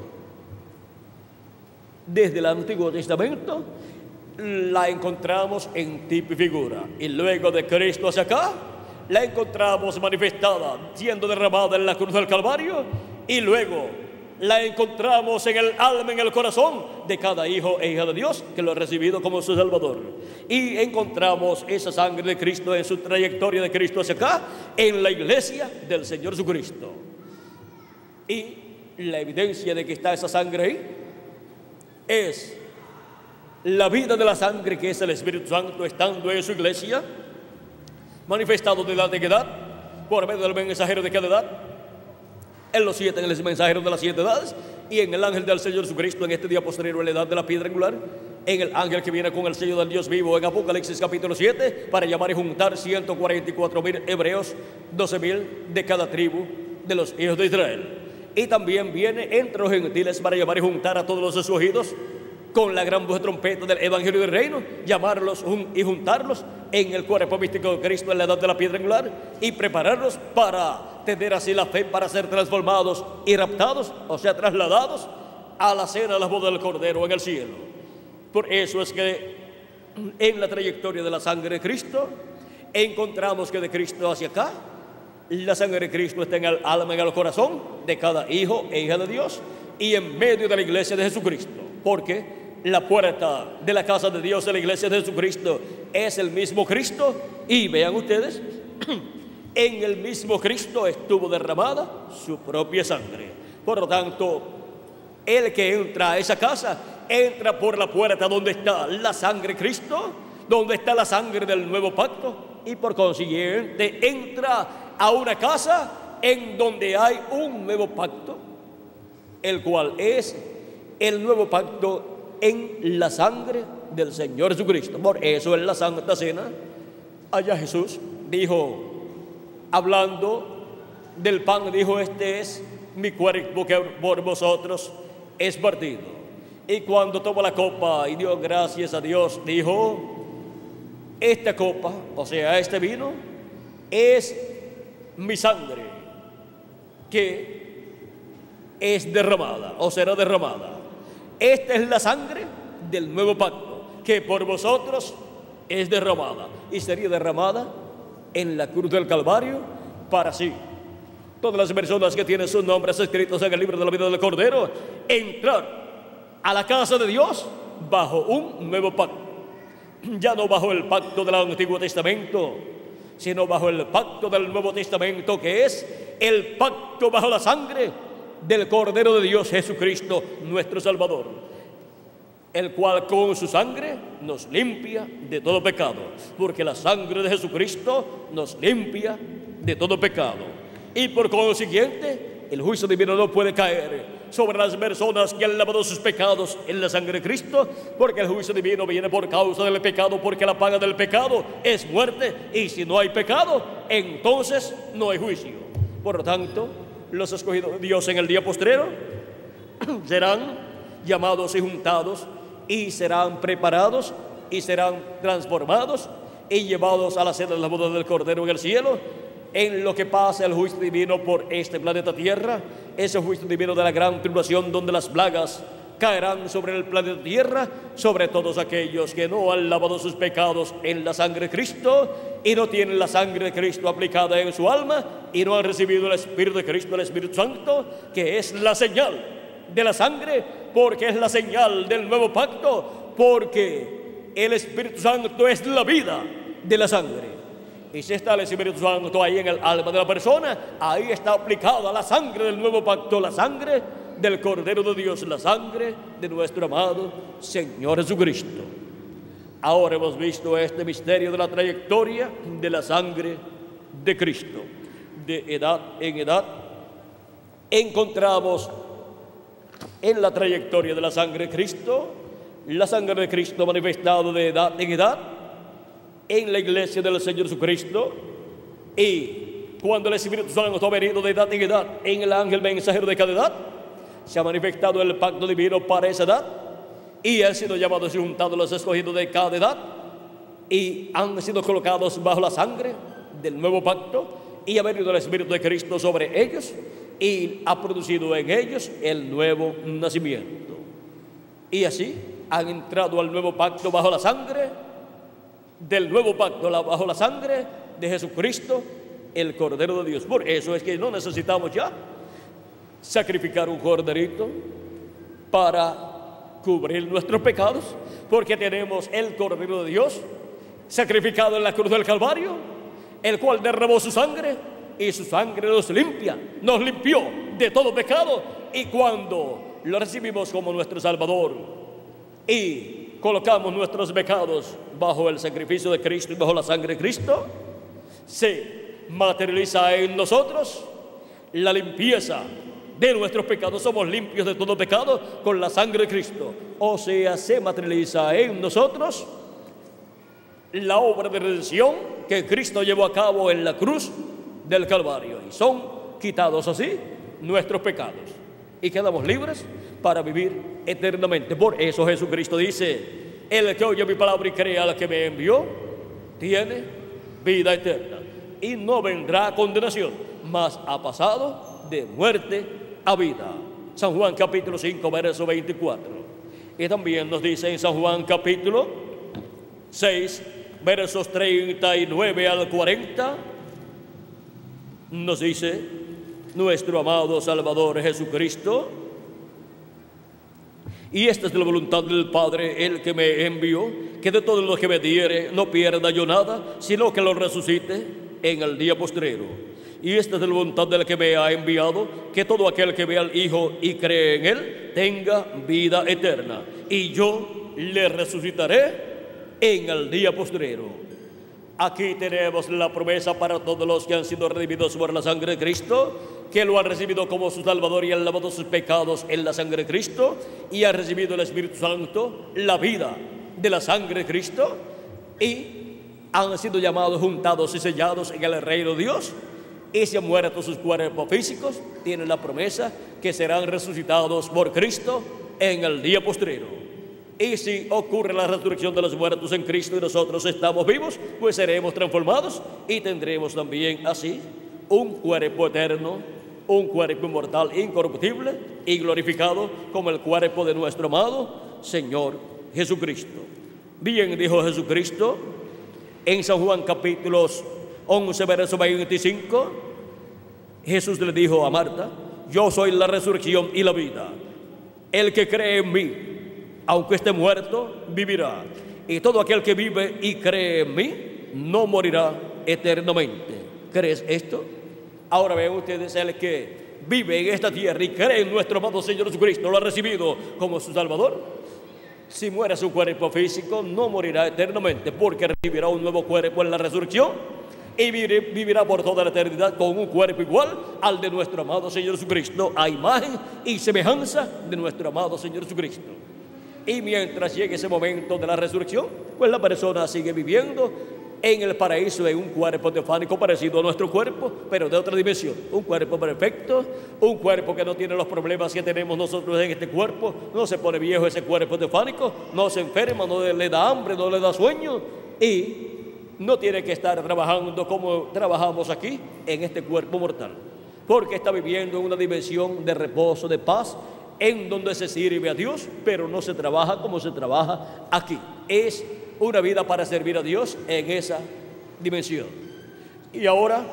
S1: desde el Antiguo Testamento, la encontramos en tipo y figura. Y luego de Cristo hacia acá, la encontramos manifestada, siendo derramada en la cruz del Calvario, y luego la encontramos en el alma, en el corazón de cada hijo e hija de Dios que lo ha recibido como su Salvador. Y encontramos esa sangre de Cristo en su trayectoria de Cristo hacia acá, en la iglesia del Señor Jesucristo. Y la evidencia de que está esa sangre ahí es la vida de la sangre, que es el Espíritu Santo estando en su iglesia, manifestado de edad de edad, por medio del mensajero de cada edad, en los siete, en el mensajero de las siete edades, y en el ángel del Señor Jesucristo en este día posterior en la edad de la piedra angular, en el ángel que viene con el sello del Dios vivo en Apocalipsis capítulo siete, para llamar y juntar ciento cuarenta y cuatro mil hebreos, doce mil de cada tribu de los hijos de Israel. Y también viene entre los gentiles para llamar y juntar a todos los escogidos con la gran voz de trompeta del evangelio del reino, llamarlos y juntarlos en el cuerpo místico de Cristo en la edad de la piedra angular, y prepararlos para tener así la fe para ser transformados y raptados, o sea, trasladados a la cena de la boda del Cordero en el cielo. Por eso es que en la trayectoria de la sangre de Cristo encontramos que de Cristo hacia acá, la sangre de Cristo está en el alma, en el corazón de cada hijo e hija de Dios, y en medio de la iglesia de Jesucristo, porque la puerta de la casa de Dios, de la iglesia de Jesucristo, es el mismo Cristo. Y vean ustedes, en el mismo Cristo estuvo derramada su propia sangre. Por lo tanto, el que entra a esa casa, entra por la puerta donde está la sangre de Cristo, donde está la sangre del nuevo pacto, y por consiguiente entra a una casa en donde hay un nuevo pacto, el cual es el nuevo pacto en la sangre del Señor Jesucristo. Por eso en la Santa Cena, allá Jesús dijo, hablando del pan, dijo: este es mi cuerpo que por vosotros es partido. Y cuando tomó la copa y dio gracias a Dios, dijo: esta copa, o sea, este vino, es mi sangre que es derramada o será derramada. Esta es la sangre del nuevo pacto que por vosotros es derramada, y sería derramada en la cruz del Calvario para sí todas las personas que tienen sus nombres escritos en el libro de la vida del Cordero entrar a la casa de Dios bajo un nuevo pacto, ya no bajo el pacto del Antiguo Testamento, sino bajo el pacto del Nuevo Testamento, que es el pacto bajo la sangre del Cordero de Dios Jesucristo, nuestro Salvador, el cual con su sangre nos limpia de todo pecado, porque la sangre de Jesucristo nos limpia de todo pecado. Y por consiguiente, el juicio divino no puede caer sobre las personas que han lavado sus pecados en la sangre de Cristo, porque el juicio divino viene por causa del pecado, porque la paga del pecado es muerte, y si no hay pecado, entonces no hay juicio. Por lo tanto, los escogidos de Dios en el día postrero serán llamados y juntados, y serán preparados, y serán transformados, y llevados a la cena de la boda del Cordero en el cielo. En lo que pasa el juicio divino por este planeta Tierra, ese juicio divino de la gran tribulación, donde las plagas caerán sobre el planeta Tierra, sobre todos aquellos que no han lavado sus pecados en la sangre de Cristo, y no tienen la sangre de Cristo aplicada en su alma, y no han recibido el Espíritu de Cristo, el Espíritu Santo, que es la señal de la sangre, porque es la señal del nuevo pacto, porque el Espíritu Santo es la vida de la sangre. Y si está el Espíritu Santo ahí en el alma de la persona, ahí está aplicada la sangre del nuevo pacto, la sangre del Cordero de Dios, la sangre de nuestro amado Señor Jesucristo. Ahora hemos visto este misterio de la trayectoria de la sangre de Cristo. De edad en edad encontramos en la trayectoria de la sangre de Cristo, la sangre de Cristo manifestado de edad en edad en la iglesia del Señor Jesucristo, y cuando el Espíritu Santo ha venido de edad en edad en el ángel mensajero de cada edad, se ha manifestado el pacto divino para esa edad, y han sido llamados y juntados los escogidos de cada edad, y han sido colocados bajo la sangre del nuevo pacto, y ha venido el Espíritu de Cristo sobre ellos, y ha producido en ellos el nuevo nacimiento. Y así han entrado al nuevo pacto bajo la sangre del nuevo pacto, bajo la sangre de Jesucristo, el Cordero de Dios. Por eso es que no necesitamos ya sacrificar un corderito para cubrir nuestros pecados, porque tenemos el Cordero de Dios sacrificado en la cruz del Calvario, el cual derramó su sangre, y su sangre nos limpia, nos limpió de todo pecado. Y cuando lo recibimos como nuestro Salvador y colocamos nuestros pecados bajo el sacrificio de Cristo y bajo la sangre de Cristo, se materializa en nosotros la limpieza de nuestros pecados. Somos limpios de todo pecado con la sangre de Cristo. O sea, se materializa en nosotros la obra de redención que Cristo llevó a cabo en la cruz del Calvario, y son quitados así nuestros pecados y quedamos libres para vivir eternamente. Por eso Jesucristo dice: el que oye mi palabra y cree al que me envió tiene vida eterna, y no vendrá a condenación, mas ha pasado de muerte a vida. San Juan capítulo cinco, verso veinticuatro. Y también nos dice en San Juan capítulo seis, versos treinta y nueve al cuarenta, nos dice nuestro amado Salvador Jesucristo: y esta es la voluntad del Padre, el que me envió, que de todo lo que me diere no pierda yo nada, sino que lo resucite en el día postrero. Y esta es la voluntad del que me ha enviado, que todo aquel que vea al Hijo y cree en Él tenga vida eterna, y yo le resucitaré en el día postrero. Aquí tenemos la promesa para todos los que han sido redimidos por la sangre de Cristo, que lo han recibido como su Salvador y han lavado sus pecados en la sangre de Cristo y han recibido el Espíritu Santo, la vida de la sangre de Cristo, y han sido llamados, juntados y sellados en el reino de Dios, y si han muerto sus cuerpos físicos, tienen la promesa que serán resucitados por Cristo en el día postrero. Y si ocurre la resurrección de los muertos en Cristo y nosotros estamos vivos, pues seremos transformados y tendremos también así un cuerpo eterno, un cuerpo inmortal, incorruptible y glorificado como el cuerpo de nuestro amado Señor Jesucristo. Bien dijo Jesucristo en San Juan capítulo once, verso veinticinco, Jesús le dijo a Marta: yo soy la resurrección y la vida. El que cree en mí, aunque esté muerto, vivirá. Y todo aquel que vive y cree en mí, no morirá eternamente. ¿Crees esto? Ahora vean ustedes, el que vive en esta tierra y cree en nuestro amado Señor Jesucristo, lo ha recibido como su Salvador. Si muere su cuerpo físico, no morirá eternamente, porque recibirá un nuevo cuerpo en la resurrección y vivirá por toda la eternidad con un cuerpo igual al de nuestro amado Señor Jesucristo, a imagen y semejanza de nuestro amado Señor Jesucristo. Y mientras llegue ese momento de la resurrección, pues la persona sigue viviendo en el paraíso en un cuerpo teofánico parecido a nuestro cuerpo, pero de otra dimensión. Un cuerpo perfecto, un cuerpo que no tiene los problemas que tenemos nosotros en este cuerpo. No se pone viejo ese cuerpo teofánico, no se enferma, no le da hambre, no le da sueño, y no tiene que estar trabajando como trabajamos aquí en este cuerpo mortal, porque está viviendo en una dimensión de reposo, de paz, en donde se sirve a Dios, pero no se trabaja como se trabaja aquí. Es una vida para servir a Dios en esa dimensión. Y ahora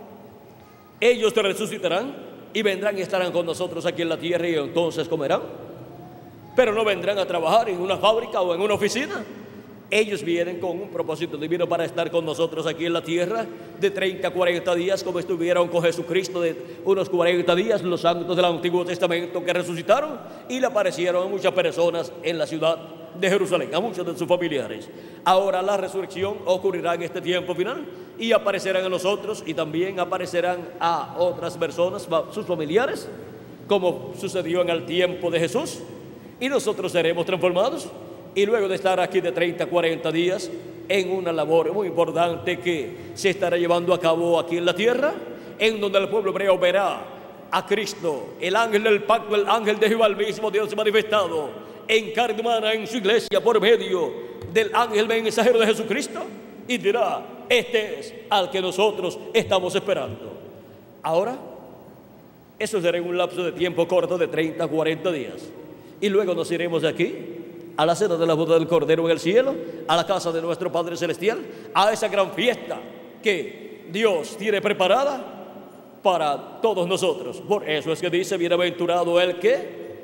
S1: ellos te resucitarán y vendrán y estarán con nosotros aquí en la tierra, y entonces comerán, pero no vendrán a trabajar en una fábrica o en una oficina. Ellos vienen con un propósito divino para estar con nosotros aquí en la tierra de treinta a cuarenta días, como estuvieron con Jesucristo de unos cuarenta días los santos del Antiguo Testamento que resucitaron y le aparecieron a muchas personas en la ciudad de Jerusalén, a muchos de sus familiares. Ahora la resurrección ocurrirá en este tiempo final y aparecerán a nosotros, y también aparecerán a otras personas, sus familiares, como sucedió en el tiempo de Jesús, y nosotros seremos transformados. Y luego de estar aquí de treinta a cuarenta días en una labor muy importante que se estará llevando a cabo aquí en la tierra, en donde el pueblo hebreo verá a Cristo, el ángel del pacto, el ángel de Jehová, el mismo Dios manifestado en carne humana en su iglesia por medio del ángel mensajero de Jesucristo, y dirá: este es al que nosotros estamos esperando. Ahora, eso será en un lapso de tiempo corto de treinta a cuarenta días, y luego nos iremos de aquí a la cena de la boda del Cordero en el cielo, a la casa de nuestro Padre Celestial, a esa gran fiesta que Dios tiene preparada para todos nosotros. Por eso es que dice: bienaventurado el que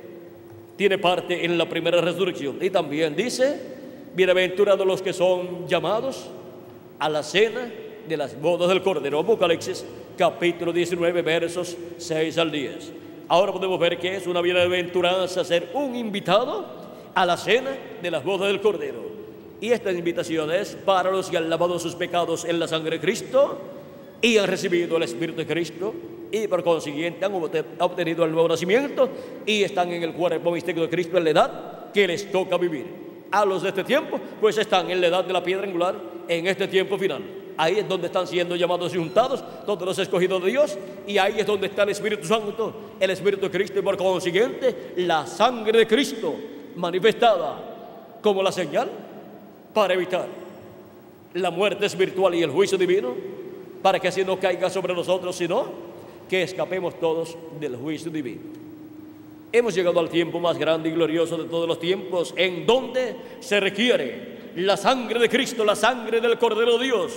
S1: tiene parte en la primera resurrección. Y también dice: bienaventurados los que son llamados a la cena de las bodas del Cordero. Apocalipsis capítulo diecinueve, versos seis al diez. Ahora podemos ver que es una bienaventuranza ser un invitado a la cena de las bodas del Cordero. Y esta invitación es para los que han lavado sus pecados en la sangre de Cristo y han recibido el Espíritu de Cristo, y por consiguiente han obtenido el nuevo nacimiento y están en el cuerpo místico de Cristo en la edad que les toca vivir. A los de este tiempo, pues están en la edad de la piedra angular, en este tiempo final. Ahí es donde están siendo llamados y juntados todos los escogidos de Dios, y ahí es donde está el Espíritu Santo, el Espíritu de Cristo, y por consiguiente la sangre de Cristo manifestada como la señal para evitar la muerte espiritual y el juicio divino, para que así no caiga sobre nosotros, sino que escapemos todos del juicio divino. Hemos llegado al tiempo más grande y glorioso de todos los tiempos, en donde se requiere la sangre de Cristo, la sangre del Cordero de Dios,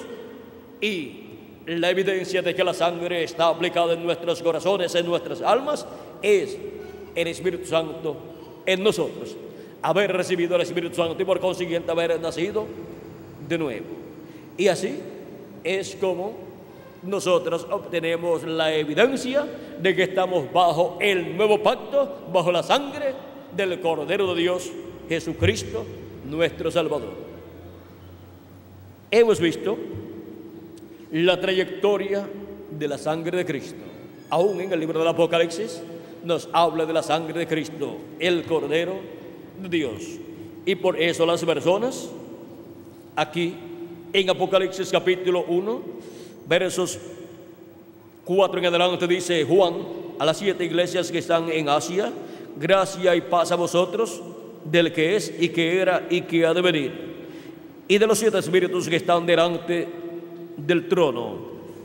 S1: y la evidencia de que la sangre está aplicada en nuestros corazones, en nuestras almas, es el Espíritu Santo en nosotros, haber recibido el Espíritu Santo y por consiguiente haber nacido de nuevo. Y así es como nosotros obtenemos la evidencia de que estamos bajo el nuevo pacto, bajo la sangre del Cordero de Dios, Jesucristo, nuestro Salvador. hemos visto la trayectoria de la sangre de Cristo. Aún en el libro del Apocalipsis nos habla de la sangre de Cristo, el Cordero de Dios. Y por eso las personas aquí en Apocalipsis capítulo uno, versos cuatro en adelante, dice Juan a las siete iglesias que están en Asia: gracia y paz a vosotros, del que es y que era y que ha de venir, y de los siete espíritus que están delante del trono,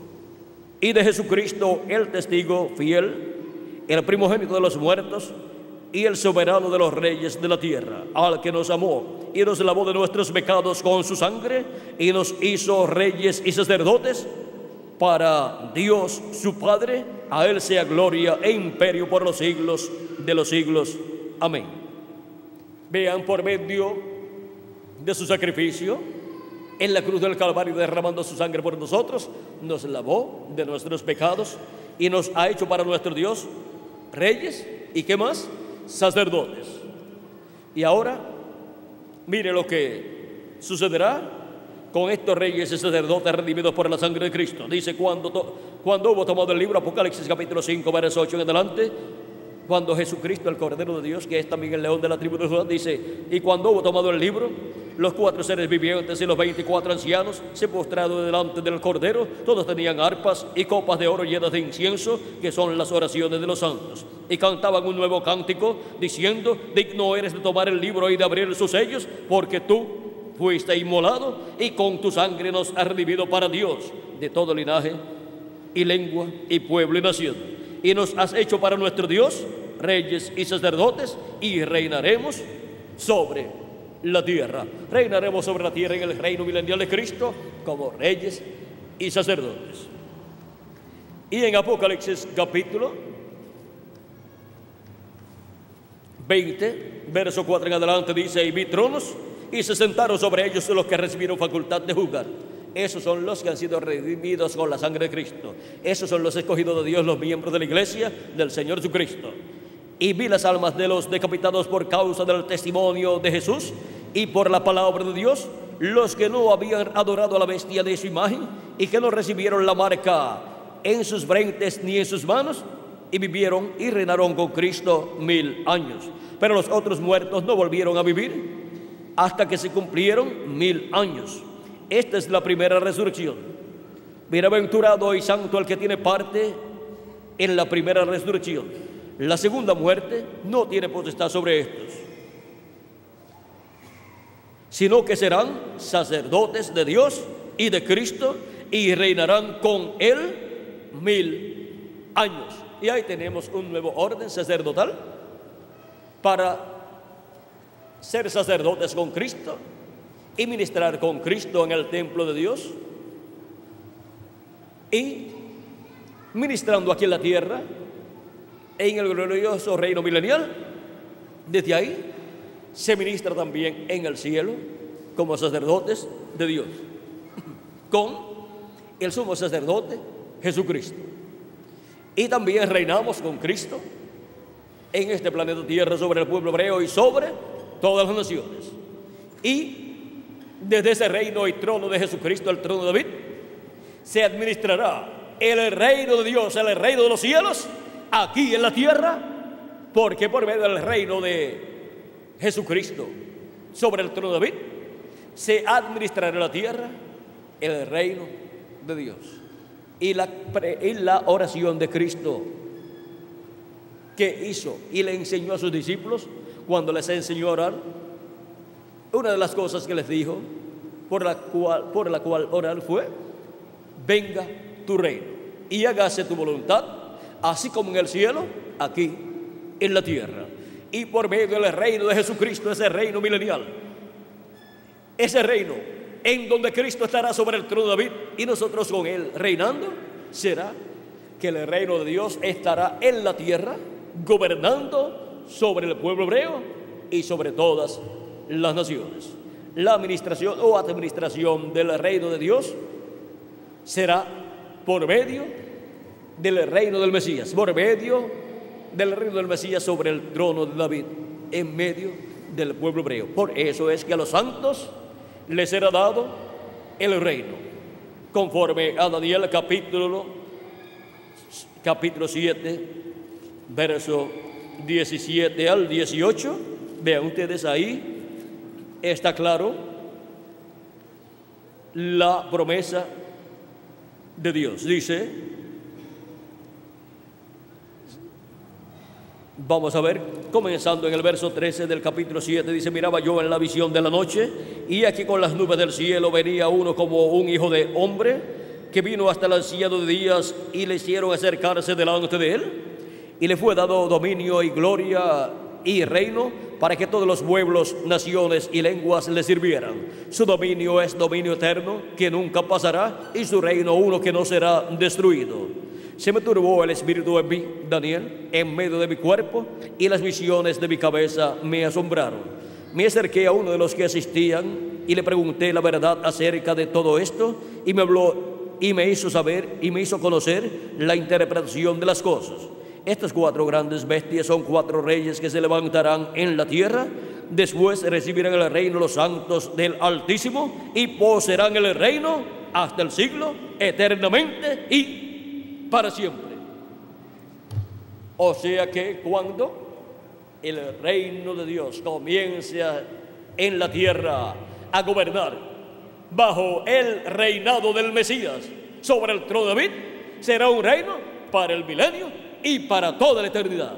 S1: y de Jesucristo, el testigo fiel, el primogénito de los muertos y el soberano de los reyes de la tierra, al que nos amó y nos lavó de nuestros pecados con su sangre y nos hizo reyes y sacerdotes para Dios su Padre. A él sea gloria e imperio por los siglos de los siglos. Amén. Vean, por medio de su sacrificio en la cruz del Calvario, derramando su sangre por nosotros, nos lavó de nuestros pecados y nos ha hecho para nuestro Dios reyes y ¿qué más? Sacerdotes. Y ahora mire lo que sucederá con estos reyes y sacerdotes redimidos por la sangre de Cristo. Dice: cuando, to, cuando hubo tomado el libro, Apocalipsis capítulo cinco, verso ocho en adelante, cuando Jesucristo, el Cordero de Dios, que es también el león de la tribu de Judá, dice: y cuando hubo tomado el libro, los cuatro seres vivientes y los veinticuatro ancianos se postraron delante del Cordero. Todos tenían arpas y copas de oro llenas de incienso, que son las oraciones de los santos, y cantaban un nuevo cántico, diciendo: digno eres de tomar el libro y de abrir sus sellos, porque tú fuiste inmolado y con tu sangre nos has redimido para Dios de todo linaje y lengua y pueblo y nación, y nos has hecho para nuestro Dios reyes y sacerdotes, y reinaremos sobre la tierra. Reinaremos sobre la tierra en el reino milenial de Cristo como reyes y sacerdotes. Y en Apocalipsis capítulo veinte, verso cuatro en adelante, dice: y vi tronos y se sentaron sobre ellos los que recibieron facultad de juzgar. Esos son los que han sido redimidos con la sangre de Cristo. Esos son los escogidos de Dios, los miembros de la iglesia del Señor Jesucristo. Y vi las almas de los decapitados por causa del testimonio de Jesús y por la palabra de Dios, los que no habían adorado a la bestia de su imagen y que no recibieron la marca en sus frentes ni en sus manos, y vivieron y reinaron con Cristo mil años. Pero los otros muertos no volvieron a vivir hasta que se cumplieron mil años. Esta es la primera resurrección. Bienaventurado y santo el que tiene parte en la primera resurrección. La segunda muerte no tiene potestad sobre estos, sino que serán sacerdotes de Dios y de Cristo, y reinarán con él mil años. Y ahí tenemos un nuevo orden sacerdotal para ser sacerdotes con Cristo y ministrar con Cristo en el templo de Dios, y ministrando aquí en la tierra en el glorioso reino milenial. Desde ahí se ministra también en el cielo como sacerdotes de Dios con el sumo sacerdote Jesucristo, y también reinamos con Cristo en este planeta tierra sobre el pueblo hebreo y sobre todas las naciones. Y desde ese reino y trono de Jesucristo, el trono de David, se administrará el reino de Dios, el reino de los cielos, aquí en la tierra, porque por medio del reino de Jesucristo sobre el trono de David se administrará en la tierra el reino de Dios. Y la, y la oración de Cristo que hizo y le enseñó a sus discípulos cuando les enseñó a orar, una de las cosas que les dijo por la cual, por la cual orar fue: venga tu reino y hágase tu voluntad, así como en el cielo, aquí en la tierra. Y por medio del reino de Jesucristo, ese reino milenial, ese reino en donde Cristo estará sobre el trono de David y nosotros con él reinando, será que el reino de Dios estará en la tierra, gobernando sobre el pueblo hebreo y sobre todas las naciones. La administración o administración del reino de Dios será por medio del reino del Mesías, por medio del reino del Mesías sobre el trono de David, en medio del pueblo hebreo. Por eso es que a los santos les será dado el reino. Conforme a Daniel capítulo, capítulo siete, verso diecisiete al dieciocho, vean ustedes ahí, está claro la promesa de Dios. Dice, vamos a ver, comenzando en el verso trece del capítulo siete, dice: miraba yo en la visión de la noche, y aquí con las nubes del cielo venía uno como un hijo de hombre, que vino hasta el anciano de días, y le hicieron acercarse delante de él, y le fue dado dominio y gloria y reino, para que todos los pueblos, naciones y lenguas le sirvieran. Su dominio es dominio eterno, que nunca pasará, y su reino uno que no será destruido. Se me turbó el espíritu en mí, Daniel, en medio de mi cuerpo, y las visiones de mi cabeza me asombraron. Me acerqué a uno de los que asistían y le pregunté la verdad acerca de todo esto, y me habló y me hizo saber y me hizo conocer la interpretación de las cosas. Estas cuatro grandes bestias son cuatro reyes que se levantarán en la tierra. Después recibirán el reino los santos del Altísimo, y poseerán el reino hasta el siglo, eternamente y para siempre. O sea que cuando el reino de Dios comience en la tierra a gobernar bajo el reinado del Mesías sobre el trono de David, será un reino para el milenio y para toda la eternidad.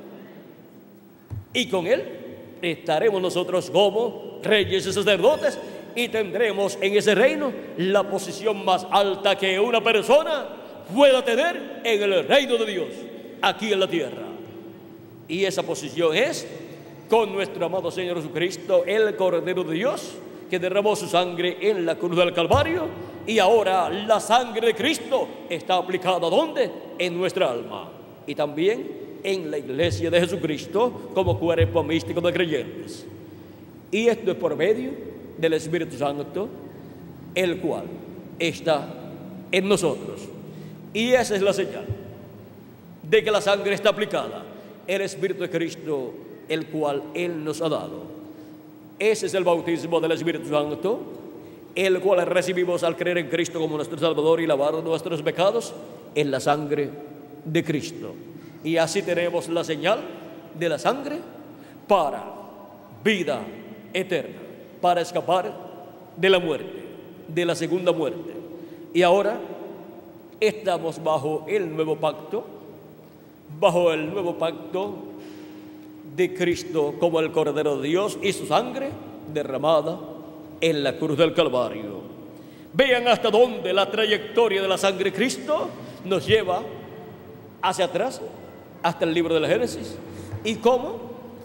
S1: Y con él estaremos nosotros como reyes y sacerdotes, y tendremos en ese reino la posición más alta que una persona pueda tener en el reino de Dios, aquí en la tierra. Y esa posición es con nuestro amado Señor Jesucristo, el Cordero de Dios, que derramó su sangre en la cruz del Calvario, y ahora la sangre de Cristo está aplicada ¿dónde? En nuestra alma, y también en la iglesia de Jesucristo como cuerpo místico de creyentes. Y esto es por medio del Espíritu Santo, el cual está en nosotros. Y esa es la señal de que la sangre está aplicada, el Espíritu de Cristo, el cual Él nos ha dado. Ese es el bautismo del Espíritu Santo, el cual recibimos al creer en Cristo como nuestro Salvador y lavar nuestros pecados en la sangre de Cristo. Y así tenemos la señal de la sangre para vida eterna, para escapar de la muerte, de la segunda muerte. Y ahora estamos bajo el nuevo pacto, bajo el nuevo pacto de Cristo como el Cordero de Dios, y su sangre derramada en la cruz del Calvario. Vean hasta dónde la trayectoria de la sangre de Cristo nos lleva hacia atrás, hasta el libro de la Génesis, y cómo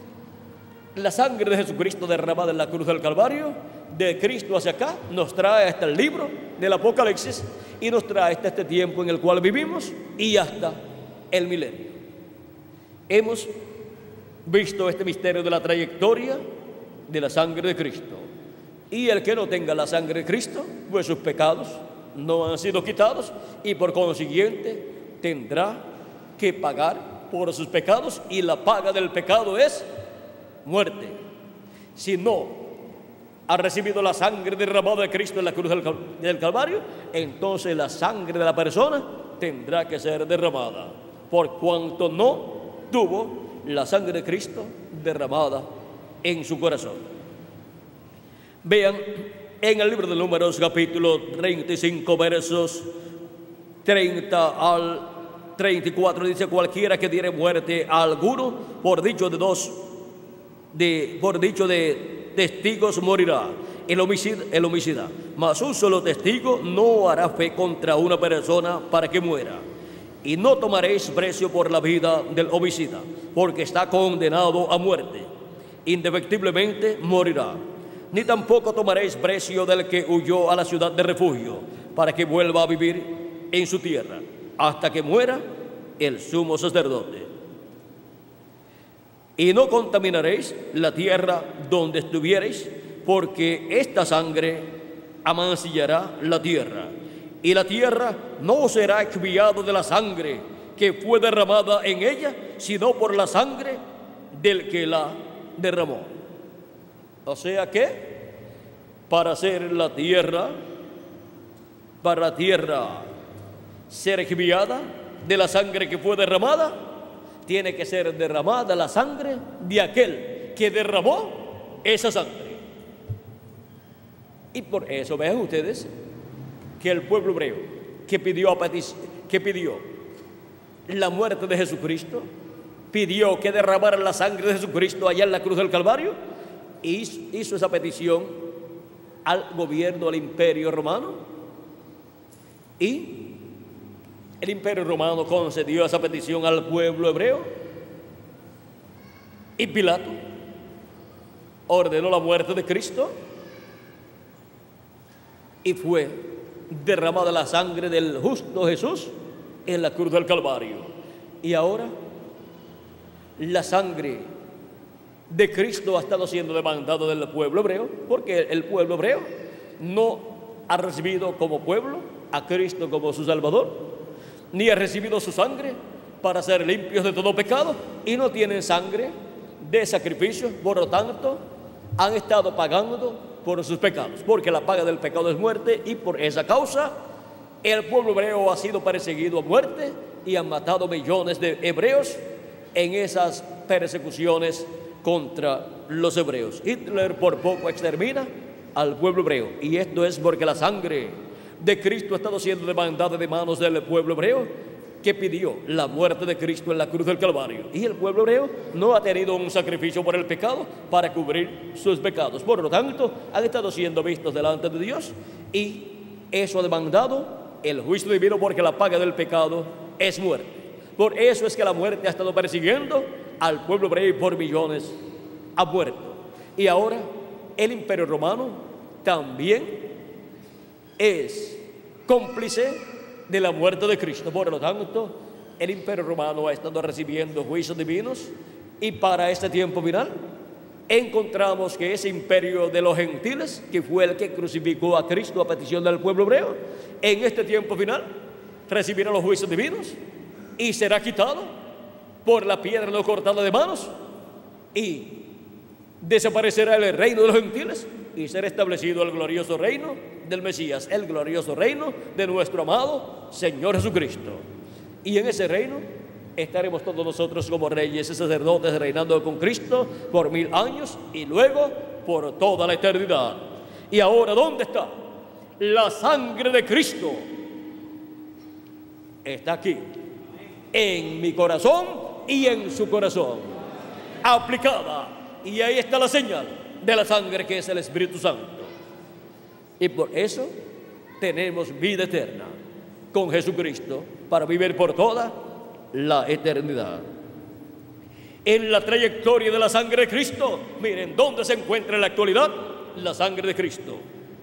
S1: la sangre de Jesucristo derramada en la cruz del Calvario, de Cristo hacia acá, nos trae hasta el libro del Apocalipsis, y nos trae hasta este tiempo en el cual vivimos y hasta el milenio. Hemos visto este misterio de la trayectoria de la sangre de Cristo, y el que no tenga la sangre de Cristo, pues sus pecados no han sido quitados, y por consiguiente tendrá que pagar por sus pecados, y la paga del pecado es muerte. Si no ha recibido la sangre derramada de Cristo en la cruz del, Cal del Calvario, entonces la sangre de la persona tendrá que ser derramada, por cuanto no tuvo la sangre de Cristo derramada en su corazón. Vean en el libro de Números capítulo treinta y cinco versos treinta al treinta y cuatro, dice: cualquiera que diere muerte a alguno por dicho de dos de, por dicho de testigos morirá. El homicida, el homicida, mas un solo testigo no hará fe contra una persona para que muera. Y no tomaréis precio por la vida del homicida, porque está condenado a muerte, indefectiblemente morirá. Ni tampoco tomaréis precio del que huyó a la ciudad de refugio, para que vuelva a vivir en su tierra, hasta que muera el sumo sacerdote. Y no contaminaréis la tierra donde estuviereis, porque esta sangre amancillará la tierra, y la tierra no será expiada de la sangre que fue derramada en ella, sino por la sangre del que la derramó. O sea que para hacer la tierra para la tierra ser expiada de la sangre que fue derramada, tiene que ser derramada la sangre de aquel que derramó esa sangre. Y por eso vean ustedes que el pueblo hebreo que pidió, que pidió la muerte de Jesucristo, pidió que derramara la sangre de Jesucristo allá en la cruz del Calvario, y hizo, hizo esa petición al gobierno del Imperio Romano, y el Imperio Romano concedió esa petición al pueblo hebreo, y Pilato ordenó la muerte de Cristo, y fue derramada la sangre del justo Jesús en la cruz del Calvario. Y ahora la sangre de Cristo ha estado siendo demandada del pueblo hebreo, porque el pueblo hebreo no ha recibido como pueblo a Cristo como su Salvador, ni ha recibido su sangre para ser limpios de todo pecado, y no tienen sangre de sacrificio. Por lo tanto, han estado pagando por sus pecados, porque la paga del pecado es muerte, y por esa causa el pueblo hebreo ha sido perseguido a muerte y han matado millones de hebreos en esas persecuciones contra los hebreos. Hitler por poco extermina al pueblo hebreo, y esto es porque la sangre de Cristo ha estado siendo demandada de manos del pueblo hebreo, que pidió la muerte de Cristo en la cruz del Calvario. Y el pueblo hebreo no ha tenido un sacrificio por el pecado para cubrir sus pecados. Por lo tanto, han estado siendo vistos delante de Dios, y eso ha demandado el juicio divino, porque la paga del pecado es muerte. Por eso es que la muerte ha estado persiguiendo al pueblo hebreo, y por millones ha muerto. Y ahora el Imperio Romano también es cómplice de la muerte de Cristo. Por lo tanto, el Imperio Romano ha estado recibiendo juicios divinos, y para este tiempo final encontramos que ese imperio de los gentiles, que fue el que crucificó a Cristo a petición del pueblo hebreo, en este tiempo final recibirá los juicios divinos y será quitado por la piedra no cortada de manos, y desaparecerá el reino de los gentiles, y será establecido el glorioso reino del Mesías, el glorioso reino de nuestro amado Señor Jesucristo. Y en ese reino estaremos todos nosotros como reyes y sacerdotes, reinando con Cristo por mil años y luego por toda la eternidad. Y ahora, ¿dónde está la sangre de Cristo? Está aquí, en mi corazón y en su corazón, aplicada. Y ahí está la señal de la sangre, que es el Espíritu Santo. Y por eso tenemos vida eterna con Jesucristo para vivir por toda la eternidad. En la trayectoria de la sangre de Cristo, miren dónde se encuentra en la actualidad la sangre de Cristo,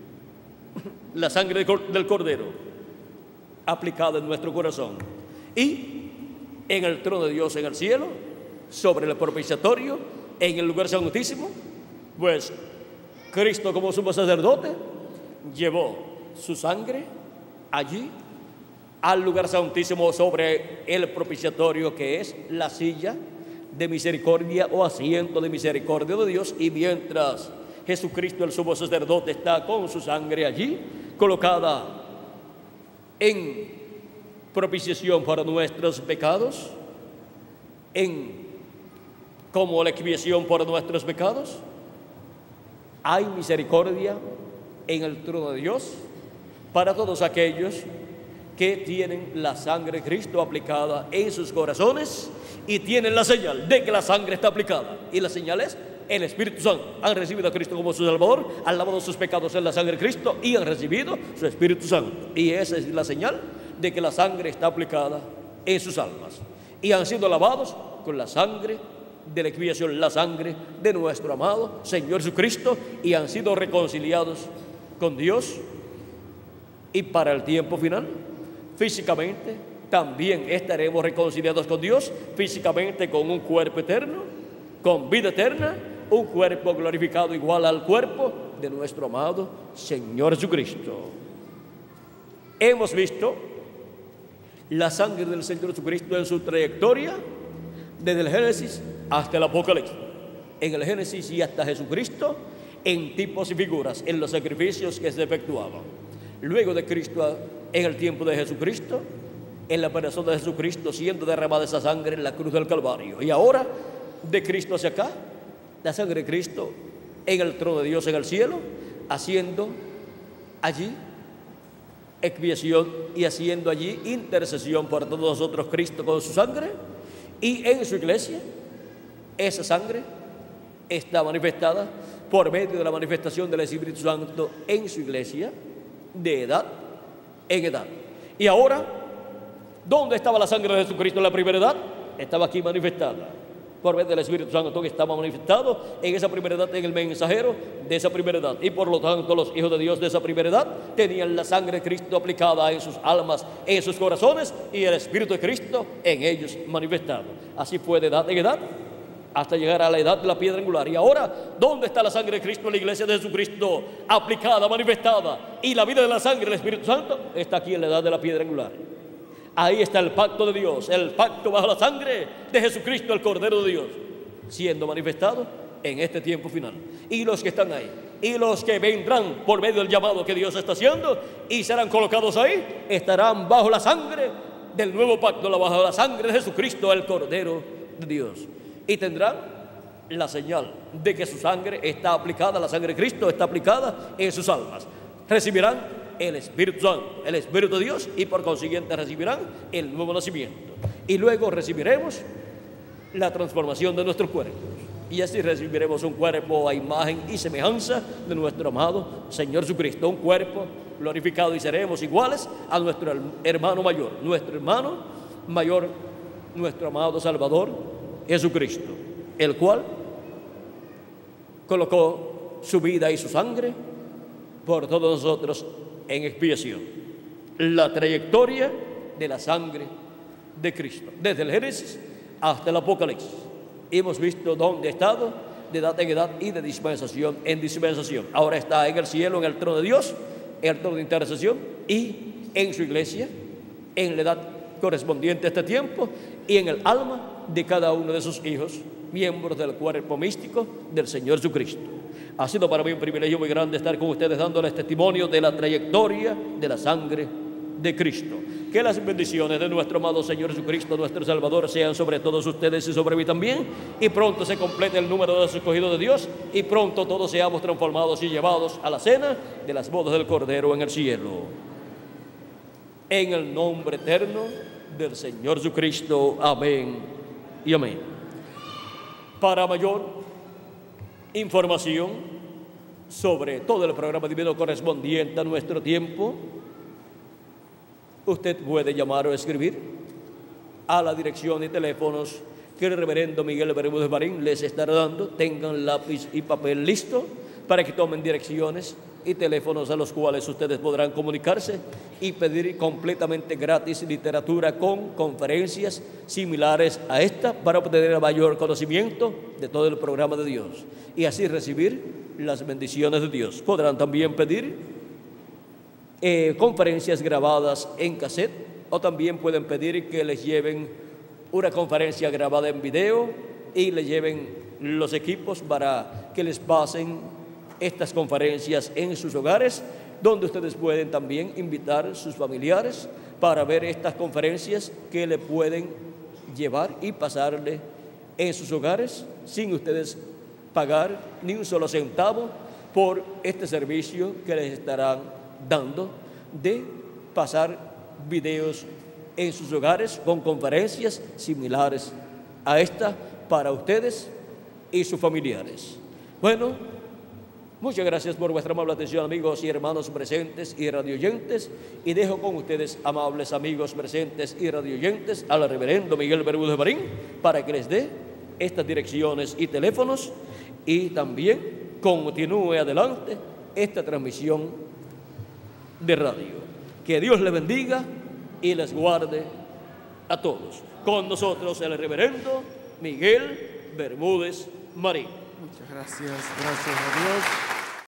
S1: la sangre del Cordero aplicada en nuestro corazón, y en el trono de Dios en el cielo, sobre el propiciatorio, en el lugar santísimo. Pues Cristo, como sumo sacerdote, llevó su sangre allí al lugar santísimo, sobre el propiciatorio, que es la silla de misericordia o asiento de misericordia de Dios. Y mientras Jesucristo, el sumo sacerdote, está con su sangre allí colocada en propiciación para nuestros pecados, en como la expiación por nuestros pecados, hay misericordia en el trono de Dios para todos aquellos que tienen la sangre de Cristo aplicada en sus corazones, y tienen la señal de que la sangre está aplicada, y la señal es el Espíritu Santo. Han recibido a Cristo como su Salvador, han lavado sus pecados en la sangre de Cristo y han recibido su Espíritu Santo, y esa es la señal de que la sangre está aplicada en sus almas, y han sido lavados con la sangre de la expiación, la sangre de nuestro amado Señor Jesucristo, y han sido reconciliados con Dios. Y para el tiempo final, físicamente también estaremos reconciliados con Dios, físicamente con un cuerpo eterno, con vida eterna, un cuerpo glorificado igual al cuerpo de nuestro amado Señor Jesucristo. Hemos visto la sangre del Señor Jesucristo en su trayectoria desde el Génesis hasta el Apocalipsis. En el Génesis y hasta Jesucristo, en tipos y figuras, en los sacrificios que se efectuaban. luego de Cristo, en el tiempo de Jesucristo, en la persona de Jesucristo, siendo derramada esa sangre en la cruz del Calvario. Y ahora, de Cristo hacia acá, la sangre de Cristo en el trono de Dios en el cielo, haciendo allí expiación y haciendo allí intercesión por todos nosotros, Cristo con su sangre. Y en su iglesia, esa sangre está manifestada por medio de la manifestación del Espíritu Santo en su iglesia, de edad en edad. Y ahora, ¿dónde estaba la sangre de Jesucristo en la primera edad? Estaba aquí manifestada por medio del Espíritu Santo, que estaba manifestado en esa primera edad, en el mensajero de esa primera edad. Y por lo tanto, los hijos de Dios de esa primera edad tenían la sangre de Cristo aplicada en sus almas, en sus corazones, y el Espíritu de Cristo en ellos manifestado. Así fue de edad en edad, hasta llegar a la edad de la piedra angular. Y ahora, ¿dónde está la sangre de Cristo en la iglesia de Jesucristo? Aplicada, manifestada. Y la vida de la sangre del Espíritu Santo está aquí en la edad de la piedra angular. Ahí está el pacto de Dios, el pacto bajo la sangre de Jesucristo, el Cordero de Dios, siendo manifestado en este tiempo final. Y los que están ahí, y los que vendrán por medio del llamado que Dios está haciendo y serán colocados ahí, estarán bajo la sangre del nuevo pacto, bajo la sangre de Jesucristo, el Cordero de Dios. Y tendrán la señal de que su sangre está aplicada, la sangre de Cristo está aplicada en sus almas. Recibirán el Espíritu Santo, el Espíritu de Dios, y por consiguiente recibirán el nuevo nacimiento. Y luego recibiremos la transformación de nuestros cuerpos. Y así recibiremos un cuerpo a imagen y semejanza de nuestro amado Señor Jesucristo. Un cuerpo glorificado, y seremos iguales a nuestro hermano mayor, nuestro hermano mayor, nuestro amado Salvador Jesucristo, el cual colocó su vida y su sangre por todos nosotros en expiación. La trayectoria de la sangre de Cristo, desde el Génesis hasta el Apocalipsis. Hemos visto dónde ha estado, de edad en edad y de dispensación en dispensación. Ahora está en el cielo, en el trono de Dios, en el trono de intercesión, y en su iglesia, en la edad correspondiente a este tiempo, y en el alma de cada uno de sus hijos, miembros del cuerpo místico del Señor Jesucristo. Ha sido para mí un privilegio muy grande estar con ustedes dándoles testimonio de la trayectoria de la sangre de Cristo. Que las bendiciones de nuestro amado Señor Jesucristo, nuestro Salvador, sean sobre todos ustedes y sobre mí también. Y pronto se complete el número de los escogidos de Dios, y pronto todos seamos transformados y llevados a la cena de las bodas del Cordero en el cielo. En el nombre eterno del Señor Jesucristo. Amén y amén. Para mayor información sobre todo el programa divino correspondiente a nuestro tiempo, usted puede llamar o escribir a la dirección y teléfonos que el reverendo Miguel Bermúdez Marín les estará dando. Tengan lápiz y papel listo para que tomen direcciones y teléfonos a los cuales ustedes podrán comunicarse y pedir completamente gratis literatura con conferencias similares a esta, para obtener el mayor conocimiento de todo el programa de Dios y así recibir las bendiciones de Dios. Podrán también pedir eh, conferencias grabadas en cassette, o también pueden pedir que les lleven una conferencia grabada en video y les lleven los equipos para que les pasen estas conferencias en sus hogares, donde ustedes pueden también invitar a sus familiares para ver estas conferencias que le pueden llevar y pasarle en sus hogares sin ustedes pagar ni un solo centavo por este servicio que les estarán dando de pasar videos en sus hogares con conferencias similares a esta para ustedes y sus familiares. Bueno, muchas gracias por vuestra amable atención, amigos y hermanos presentes y radioyentes, y dejo con ustedes, amables amigos presentes y radioyentes, al reverendo Miguel Bermúdez Marín para que les dé estas direcciones y teléfonos, y también continúe adelante esta transmisión de radio. Que Dios les bendiga y les guarde a todos. Con nosotros el reverendo Miguel Bermúdez Marín.
S2: Muchas gracias, gracias a Dios.